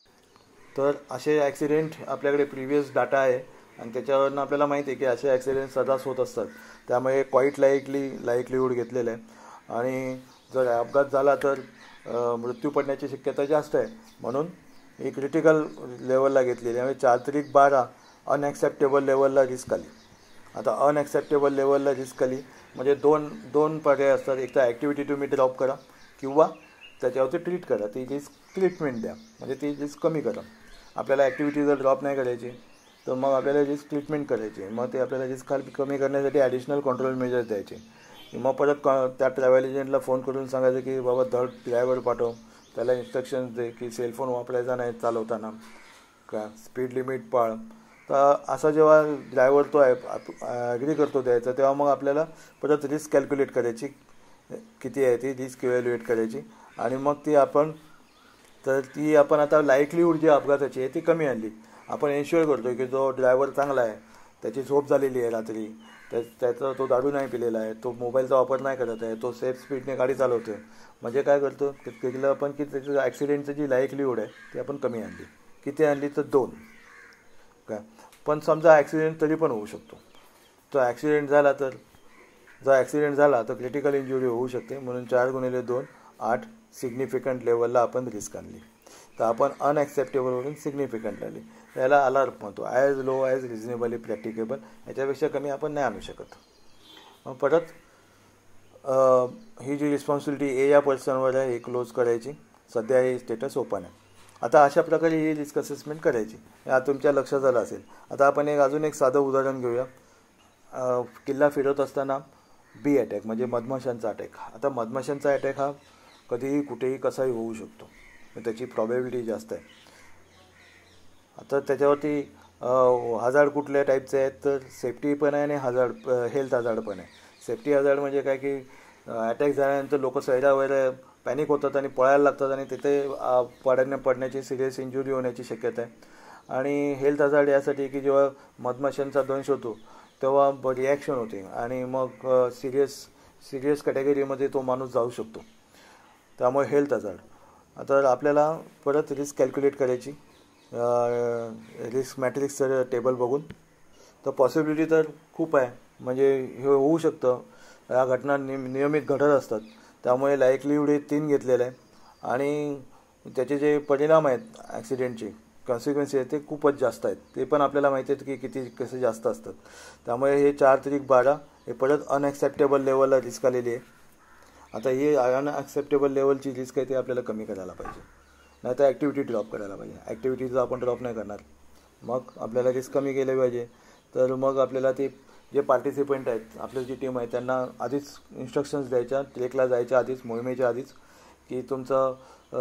तर असे ॲक्सिडेंट आपल्याकडे प्रिव्हियस डाटा आहे आणि त्याच्यावरनं आपल्याला माहिती आहे की असे ॲक्सिडेंट सदाच होत असतात. त्यामुळे क्वाईट लाईकली लाईकलीहूड घेतलेलं आहे. आणि जर अपघात झाला तर मृत्यू पडण्याची शक्यता जास्त आहे, म्हणून ही क्रिटिकल लेवलला घेतलेली आहे. चार त्रिक बारा अनॲक्सेप्टेबल लेवलला रिस्क आली. आता अनॲक्सेप्टेबल लेवलला रिस्क आली म्हणजे दोन दोन पर्याय असतात, एक तर ॲक्टिव्हिटी तुम्ही ड्रॉप करा किंवा त्याच्यावरती ट्रीट करा, ती रिस्क ट्रीटमेंट द्या, म्हणजे ती रिस्क कमी करा. आपल्याला ॲक्टिव्हिटी जर ड्रॉप नाही करायची तर मग आपल्याला रिस्क ट्रीटमेंट करायची. मग ते आपल्याला रिस्क कमी करण्यासाठी ॲडिशनल कंट्रोल मेजर्स द्यायचे. मग परत क त्या ट्रॅव्हल एजंटला फोन करून सांगायचं की बाबा धड ड्रायव्हर पाठव, त्याला इन्स्ट्रक्शन्स दे की सेलफोन वापरायचा नाही चालवताना, का स्पीड लिमिट पाळ. तर असा जेव्हा ड्रायव्हर तो ॲग्री करतो द्यायचा तेव्हा मग आपल्याला परत रिस्क कॅल्क्युलेट करायची, किती आहे ती रिस्क इव्हॅल्युएट करायची. आणि मग ती आपण तर ती आपण आता लाईकलीहूड जी अपघाताची आहे ती कमी आणली. आपण एन्श्युअर करतो की जो ड्रायव्हर चांगला आहे, त्याची झोप झालेली आहे रात्री, त्या त्याचा तो दारू नाही पिलेला आहे, तो मोबाईलचा वापर नाही करत आहे, तो सेफ स्पीडने गाडी चालवतो आहे. म्हणजे काय करतो केलं आपण की त्याचं ॲक्सिडेंटची जी लाईकलीहूड आहे ती आपण कमी आणली. किती आणली तर दोन काय. पण समजा ॲक्सिडेंट तरी पण होऊ शकतो. तो ॲक्सिडेंट झाला तर जर ॲक्सिडेंट झाला तर क्रिटिकल इंजुरी होऊ शकते. म्हणून चार गुणिले दोन आठ सिग्निफिकंट लेवलला आपण रिस्क आणली. तर आपण अनॲक्सेप्टेबलवरून सिग्निफिकंट आली. याला अलार्म म्हणतो. As low as reasonably practicable. याच्यापेक्षा कमी आपण नाही आणू शकत. मग परत ही जी रिस्पॉन्सिबिलिटी ए या पर्सनवर आहे, हे क्लोज करायची. सध्या हे स्टेटस ओपन आहे. आता अशा प्रकारे ही रिस्क असेसमेंट करायची. या तुमच्या लक्षात आलं असेल. आता आपण एक अजून एक साधं उदाहरण घेऊया. किल्ला फिरत असताना बी अटॅक म्हणजे मधमाशांचा अटॅक. आता मधमाशांचा अटॅक हा कधीही कुठेही कसाही होऊ शकतो. त्याची प्रॉबॅबिलिटी जास्त आहे. आता त्याच्यावरती हजार्ड कुठल्या टाईपचे आहेत तर सेफ्टी पण आहे आणि हजार्ड हेल्थ हजार्ड पण आहे. सेफ्टी हजार्ड म्हणजे काय की अटॅक झाल्यानंतर लोक सैरा वगैरे पॅनिक होतात आणि पळायला लागतात आणि तिथे पडण्या पडण्याची सिरियस इंजुरी होण्याची शक्यता आहे. आणि हेल्थ हजार्ड यासाठी की जेव्हा मधमाशांचा दंश होतो तेव्हा रिॲक्शन होते आणि मग सिरियस सिरियस कॅटेगरीमध्ये तो माणूस जाऊ शकतो. त्यामुळे हेल्थ हजार्ड. आता आपल्याला परत रिस्क कॅल्क्युलेट करायची रिस्क मॅट्रिक्सचं टेबल बघून. तर पॉसिबिलिटी तर खूप आहे. म्हणजे हे होऊ शकतं. या घटना नियम नियमित घडत असतात. त्यामुळे लाईकलीहूड हे तीन घेतलेलं आहे. आणि त्याचे जे परिणाम आहेत ॲक्सिडेंटचे कॉन्सिक्वेन्सी आहेत ते खूपच जास्त आहेत. ते पण आपल्याला माहिती आहेत की किती कसे जास्त असतात. त्यामुळे हे चार त्रिक बारा हे परत अनॲक्सेप्टेबल लेवलला रिस्क आलेली आहे. आता ही अनॲक्सेप्टेबल लेवलची रिस्क आहे ती आपल्याला कमी करायला पाहिजे. नाही तर ॲक्टिव्हिटी ड्रॉप करायला पाहिजे. ॲक्टिव्हिटीज आपण ड्रॉप नाही करणार. मग आपल्याला रिस्क कमी केली पाहिजे. तर मग आपल्याला ते जे पार्टिसिपंट आहेत आपली जी टीम आहे त्यांना आधीच इन्स्ट्रक्शन्स द्यायच्या ट्रेकला जायच्या आधीच मोहिमेच्या आधीच की तुमचं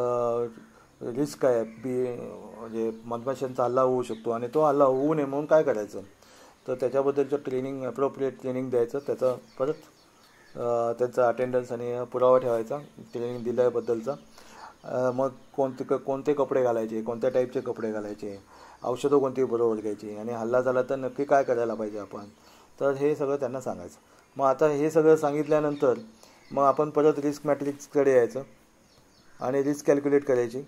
रिस्क काय आहे. बी म्हणजे मधमाशांचा हल्ला होऊ शकतो आणि तो हल्ला होऊ नये म्हणून काय करायचं. तर त्याच्याबद्दलचं ट्रेनिंग ॲप्रोप्रिएट ट्रेनिंग द्यायचं. त्याचं परत त्याचा अटेंडन्स आणि पुरावा ठेवायचा ट्रेनिंग दिल्याबद्दलचा. मग कोणते क कोणते कपडे घालायचे, कोणत्या टाईपचे कपडे घालायचे, औषधं कोणती बरोबर घ्यायची आणि हल्ला झाला तर नक्की काय करायला पाहिजे आपण. तर हे सगळं त्यांना सांगायचं. मग आता हे सगळं सांगितल्यानंतर मग आपण परत रिस्क मॅट्रिक्सकडे यायचं आणि रिस्क कॅल्क्युलेट करायची.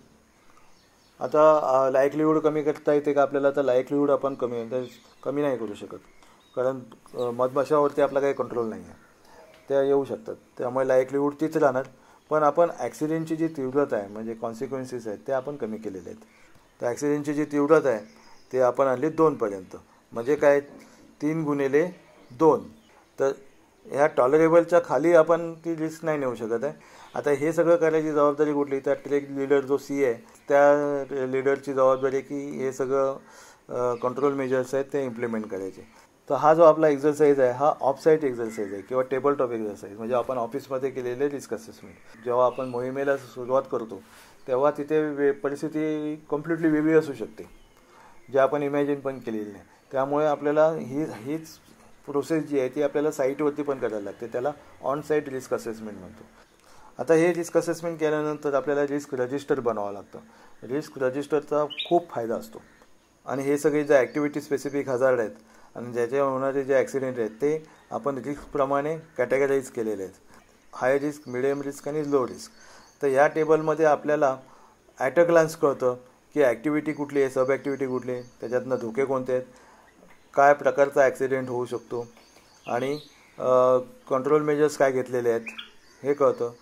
आता लाईकलीहूड कमी करता येते का आपल्याला. तर लाईकलीहूड आपण कमी कमी नाही करू शकत. कारण मधमाशावरती आपला काही कंट्रोल नाही आहे. त्या येऊ शकतात. त्यामुळे लाईकलीहूड तीच राहणार. पण आपण ॲक्सिडेंटची जी तीव्रता आहे म्हणजे कॉन्सिक्वेन्सेस आहेत ते आपण कमी केलेले आहेत. तर ॲक्सिडेंटची जी तीव्रता आहे ते आपण आणली दोनपर्यंत. म्हणजे काय तीन गुणिले दोन. तर ह्या टॉलरेबलच्या खाली आपण ती रिस्क नाही नेऊ शकत आहे. आता हे सगळं करायची जबाबदारी कुठली. त्या ट्रेक लीडर जो सी आहे त्या लीडरची जबाबदारी आहे की हे सगळं कंट्रोल मेजर्स आहेत ते इम्प्लिमेंट करायचे. तर हा जो आपला एक्झरसाईज आहे हा ऑफसाईट एक्झरसाईज आहे किंवा टेबल टॉप एक्झरसाईज म्हणजे आपण ऑफिसमध्ये केलेले रिस्क असेसमेंट. जेव्हा आपण मोहिमेला सुरुवात करतो तेव्हा तिथे वे परिस्थिती कम्प्लिटली वेगळी असू शकते जे आपण इमॅजिन पण केलेली नाही. त्यामुळे आपल्याला ही हीच प्रोसेस जी आहे ती आपल्याला साईटवरती पण करायला लागते. त्याला ऑन साईट रिस्क असेसमेंट म्हणतो. आता हे रिस्क असेसमेंट केल्यानंतर आपल्याला रिस्क रजिस्टर बनवावं लागतं. रिस्क रजिस्टरचा खूप फायदा असतो. आणि हे सगळे जे ॲक्टिव्हिटी स्पेसिफिक हजार्ड आहेत आणि ज्याचे होणारे जे ॲक्सिडेंट आहेत ते आपण रिस्कप्रमाणे कॅटेगराईज केलेले आहेत. हाय रिस्क, मिडियम रिस्क आणि लो रिस्क. तर या टेबलमध्ये आपल्याला ॲट अ ग्लान्स कळतं की ॲक्टिव्हिटी कुठली आहे, सब ॲक्टिव्हिटी कुठली आहे, त्याच्यातनं धोके कोणते आहेत, काय प्रकारचा ॲक्सिडेंट होऊ शकतो आणि कंट्रोल मेजर्स काय घेतलेले आहेत हे कळतं.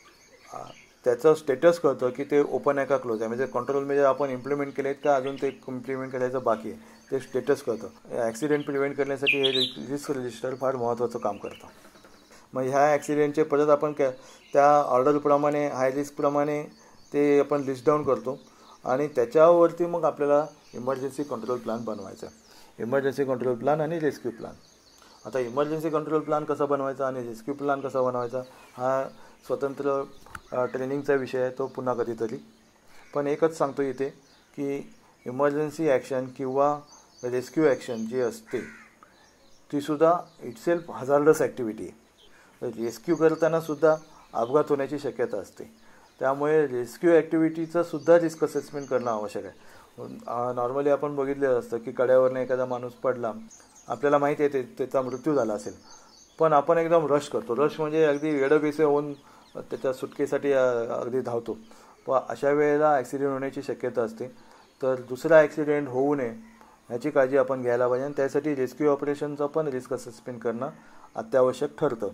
त्याचं स्टेटस कळतं की ते ओपन आहे का क्लोज आहे. म्हणजे कंट्रोल मेजर आपण इम्प्लिमेंट केले आहेत का अजून ते इम्प्लिमेंट करायचं बाकी आहे ते स्टेटस कळतं. ॲक्सिडेंट प्रिव्हेंट करण्यासाठी हे रिस्क रजिस्टर फार महत्त्वाचं काम करतं. मग ह्या ॲक्सिडेंटचे परत आपण क्या त्या ऑर्डरप्रमाणे हाय रिस्कप्रमाणे ते आपण लिस्ट डाऊन करतो आणि त्याच्यावरती मग आपल्याला इमर्जन्सी कंट्रोल प्लॅन बनवायचा. इमर्जन्सी कंट्रोल प्लॅन आणि रेस्क्यू प्लॅन. आता इमर्जन्सी कंट्रोल प्लॅन कसा बनवायचा आणि रेस्क्यू प्लॅन कसा बनवायचा हा स्वतंत्र ट्रेनिंगचा विषय आहे. तो पुन्हा कधीतरी. पण एकच सांगतो इथे की इमर्जन्सी ॲक्शन किंवा रेस्क्यू ॲक्शन जी असते तीसुद्धा इटसेल्फ हजार्डस ॲक्टिव्हिटी आहे. रेस्क्यू करतानासुद्धा अपघात होण्याची शक्यता असते. त्यामुळे रेस्क्यू ॲक्टिव्हिटीचं सुद्धा रिस्क असेसमेंट करणं आवश्यक आहे. नॉर्मली आपण बघितलेलं असतं की कड्यावरनं एखादा माणूस पडला, आपल्याला माहिती आहे ते त्याचा मृत्यू झाला असेल, पण आपण एकदम रश करतो. रश म्हणजे अगदी वेडबेसे होऊन त्याच्या सुटकेसाठी अगदी धावतो. पण अशा वेळेला ॲक्सिडेंट होण्याची शक्यता असते. तर दुसरा ॲक्सिडेंट होऊ नये ह्याची काळजी आपण घ्यायला पाहिजे आणि त्यासाठी रेस्क्यू ऑपरेशनचं पण रिस्क असेसमेंट करणं अत्यावश्यक ठरतं.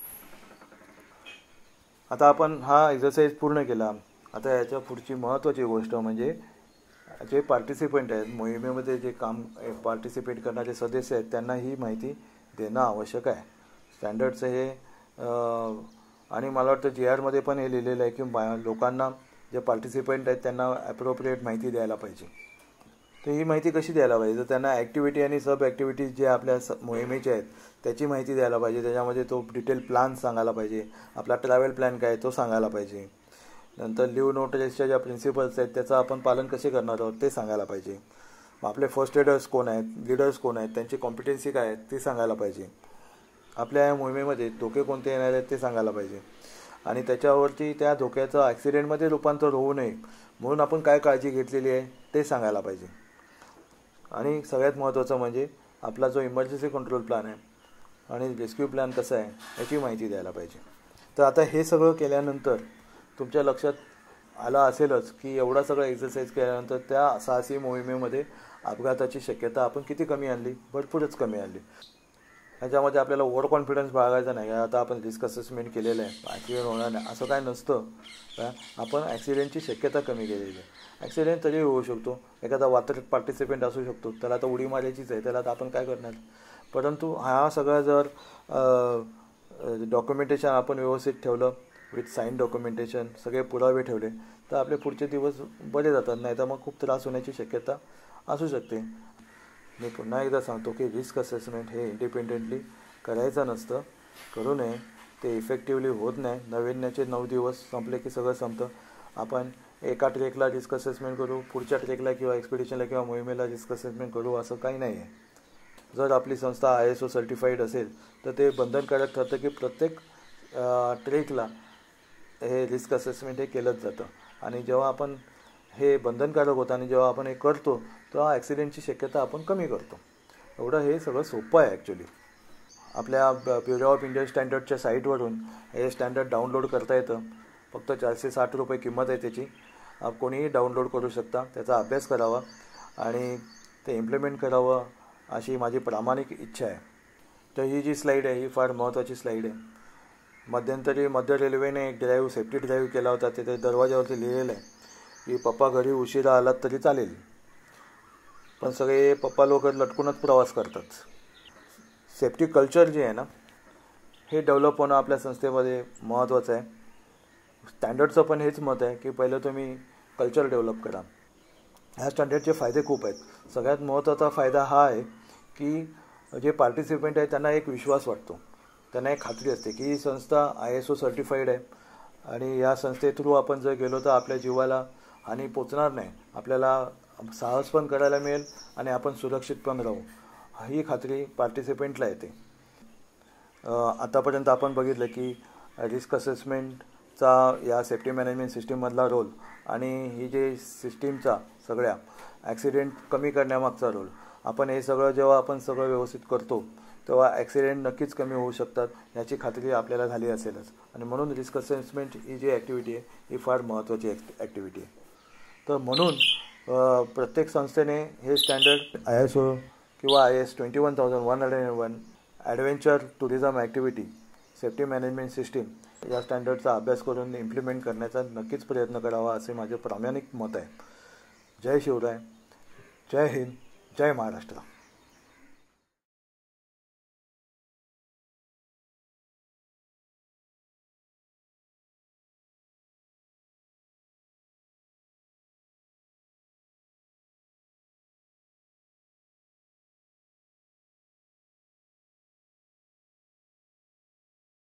आता आपण हा एक्झरसाइज पूर्ण केला. आता याच्या पुढची महत्त्वाची गोष्ट म्हणजे जे पार्टिसिपंट आहेत मोहिमेमध्ये, जे काम पार्टिसिपेट करणारे सदस्य आहेत, त्यांना ही माहिती देणं आवश्यक आहे. स्टँडर्डचं हे आणि मला वाटतं जी आरमध्ये पण हे लिहिलेलं आहे की लोकांना, जे पार्टिसिपंट आहेत त्यांना ॲप्रोप्रिएट माहिती द्यायला पाहिजे. तर ही माहिती कशी द्यायला पाहिजे, तर त्यांना ॲक्टिव्हिटी आणि सब ॲक्टिव्हिटीज जे आपल्या स मोहिमेच्या आहेत त्याची माहिती द्यायला पाहिजे. त्याच्यामध्ये तो डिटेल प्लॅन सांगायला पाहिजे, आपला ट्रॅव्हल प्लॅन काय तो सांगायला पाहिजे. नंतर लिव्ह नोटिसच्या ज्या प्रिन्सिपल्स आहेत त्याचं आपण पालन कसे करणार आहोत ते सांगायला पाहिजे. मग आपले फर्स्ट एडर्स कोण आहेत, लीडर्स कोण आहेत, त्यांची कॉम्पिटन्सी काय आहेत ती सांगायला पाहिजे. आपल्या या मोहिमेमध्ये धोके कोणते येणार आहेत ते सांगायला पाहिजे. आणि त्याच्यावरती त्या धोक्याचं ॲक्सिडेंटमध्ये रूपांतर होऊ नये म्हणून आपण काय काळजी घेतलेली आहे ते सांगायला पाहिजे. आणि सगळ्यात महत्त्वाचं म्हणजे आपला जो इमर्जन्सी कंट्रोल प्लॅन आहे आणि रेस्क्यू प्लॅन कसा आहे याची माहिती द्यायला पाहिजे. तर आता हे सगळं केल्यानंतर तुमच्या लक्षात आलं असेलच की एवढा सगळं एक्सरसाइज केल्यानंतर त्या साहसी मोहिमेमध्ये अपघाताची शक्यता आपण किती कमी आणली, भरपूरच कमी आणली. ह्याच्यामध्ये आपल्याला ओव्हर कॉन्फिडन्स बाळगायचा नाही. आता आपण रिस्क असेसमेंट केलेलं आहे, ॲक्सिडेंट होणार नाही असं काय नसतं. आपण ॲक्सिडेंटची शक्यता कमी केलेली आहे. ॲक्सिडेंट तरी होऊ शकतो, एखादा वात्रट पार्टिसिपेंट असू शकतो, त्याला आता उडी मारायचीच आहे, त्याला आता आपण काय करणार. परंतु हा सगळा जर डॉक्युमेंटेशन आपण व्यवस्थित ठेवलं, विथ साईन डॉक्युमेंटेशन, सगळे पुरावे ठेवले तर आपले पुढचे दिवस बरे जातात. नाही तर मग खूप त्रास होण्याची शक्यता असू शकते. मी पुन्हा एकदा सांगतो की रिस्क असेसमेंट हे इंडिपेंडेंटली करायचं नसतं, करू नये. ते इफेक्टिव्हली होत नाही. नव्याण्णवचे नऊ दिवस संपले की सगळं संपतं. आपण एका ट्रेकला रिस्क असेसमेंट करू, पुढच्या ट्रेकला किंवा एक्सपिडिशनला किंवा मोहिमेला रिस्क असेसमेंट करू असं काही नाही आहे. जर आपली संस्था आय एस ओ सर्टिफाईड असेल तर ते बंधनकारक ठरतं की प्रत्येक ट्रेकला हे रिस्क असेसमेंट हे केलंच जातं. आणि जेव्हा आपण हे बंधनकारक होतं आणि जेव्हा आपण हे करतो तेव्हा ॲक्सिडेंटची शक्यता आपण कमी करतो. एवढं हे सगळं सोपं आहे ॲक्च्युली. आपल्या ब्युरो ऑफ इंडियन स्टँडर्डच्या साईटवरून हे स्टँडर्ड डाउनलोड करता येतं. फक्त चारशे साठ रुपये किंमत आहे त्याची. कोणीही डाउनलोड करू शकता, त्याचा अभ्यास करावा आणि ते इम्प्लिमेंट करावं अशी माझी प्रामाणिक इच्छा आहे. तर ही जी स्लाईड आहे ही फार महत्त्वाची स्लाईड आहे. मध्यंतरी मध्य रेल्वेने एक ड्राईव्ह, सेफ्टी ड्राईव्ह केला होता. तिथे दरवाजावरती लिहिलेलं आहे की पप्पा घरी उशिरा आलात तरी चालेल, पण सगळे पप्पा लोक लटकूनच प्रवास करतात. सेफ्टी कल्चर जे आहे ना हे डेव्हलप होणं आपल्या संस्थेमध्ये महत्त्वाचं आहे. स्टँडर्डचं पण हेच मत आहे की पहिलं तुम्ही कल्चर डेव्हलप करा. ह्या स्टँडर्डचे फायदे खूप आहेत. सगळ्यात महत्त्वाचा फायदा हा आहे की जे पार्टिसिपेंट आहे त्यांना एक विश्वास वाटतो, त्यांना एक खात्री असते की ही संस्था आय एस ओ सर्टिफाईड आहे आणि या संस्थे थ्रू आपण जर गेलो तर आपल्या जीवाला हानी पोचणार नाही, आपल्याला साहस पण करायला मिळेल आणि आपण सुरक्षित पण राहू, ही खात्री पार्टिसिपेंटला येते. आतापर्यंत आपण बघितलं की रिस्क असेसमेंटचा या सेफ्टी मॅनेजमेंट सिस्टीममधला रोल आणि ही जे सिस्टीमचा सगळ्या ॲक्सिडेंट कमी करण्यामागचा रोल, आपण हे सगळं जेव्हा आपण सगळं व्यवस्थित करतो तेव्हा ॲक्सिडेंट नक्कीच कमी होऊ शकतात याची खात्री आपल्याला झाली असेलच. आणि म्हणून रिस्क असेसमेंट ही जी ॲक्टिव्हिटी आहे ही फार महत्त्वाची ॲक्टिव्हिटी आहे. तर म्हणून प्रत्येक संस्थेने हे स्टँडर्ड आय एस ओ किंवा I S twenty one thousand one hundred and one adventure tourism activity safety management system या स्टँडर्डचा अभ्यास करून इम्प्लिमेंट करण्याचा नक्कीच प्रयत्न करावा असे माझे प्रामाणिक मत आहे. जय शिवराय, जय हिंद, जय महाराष्ट्र.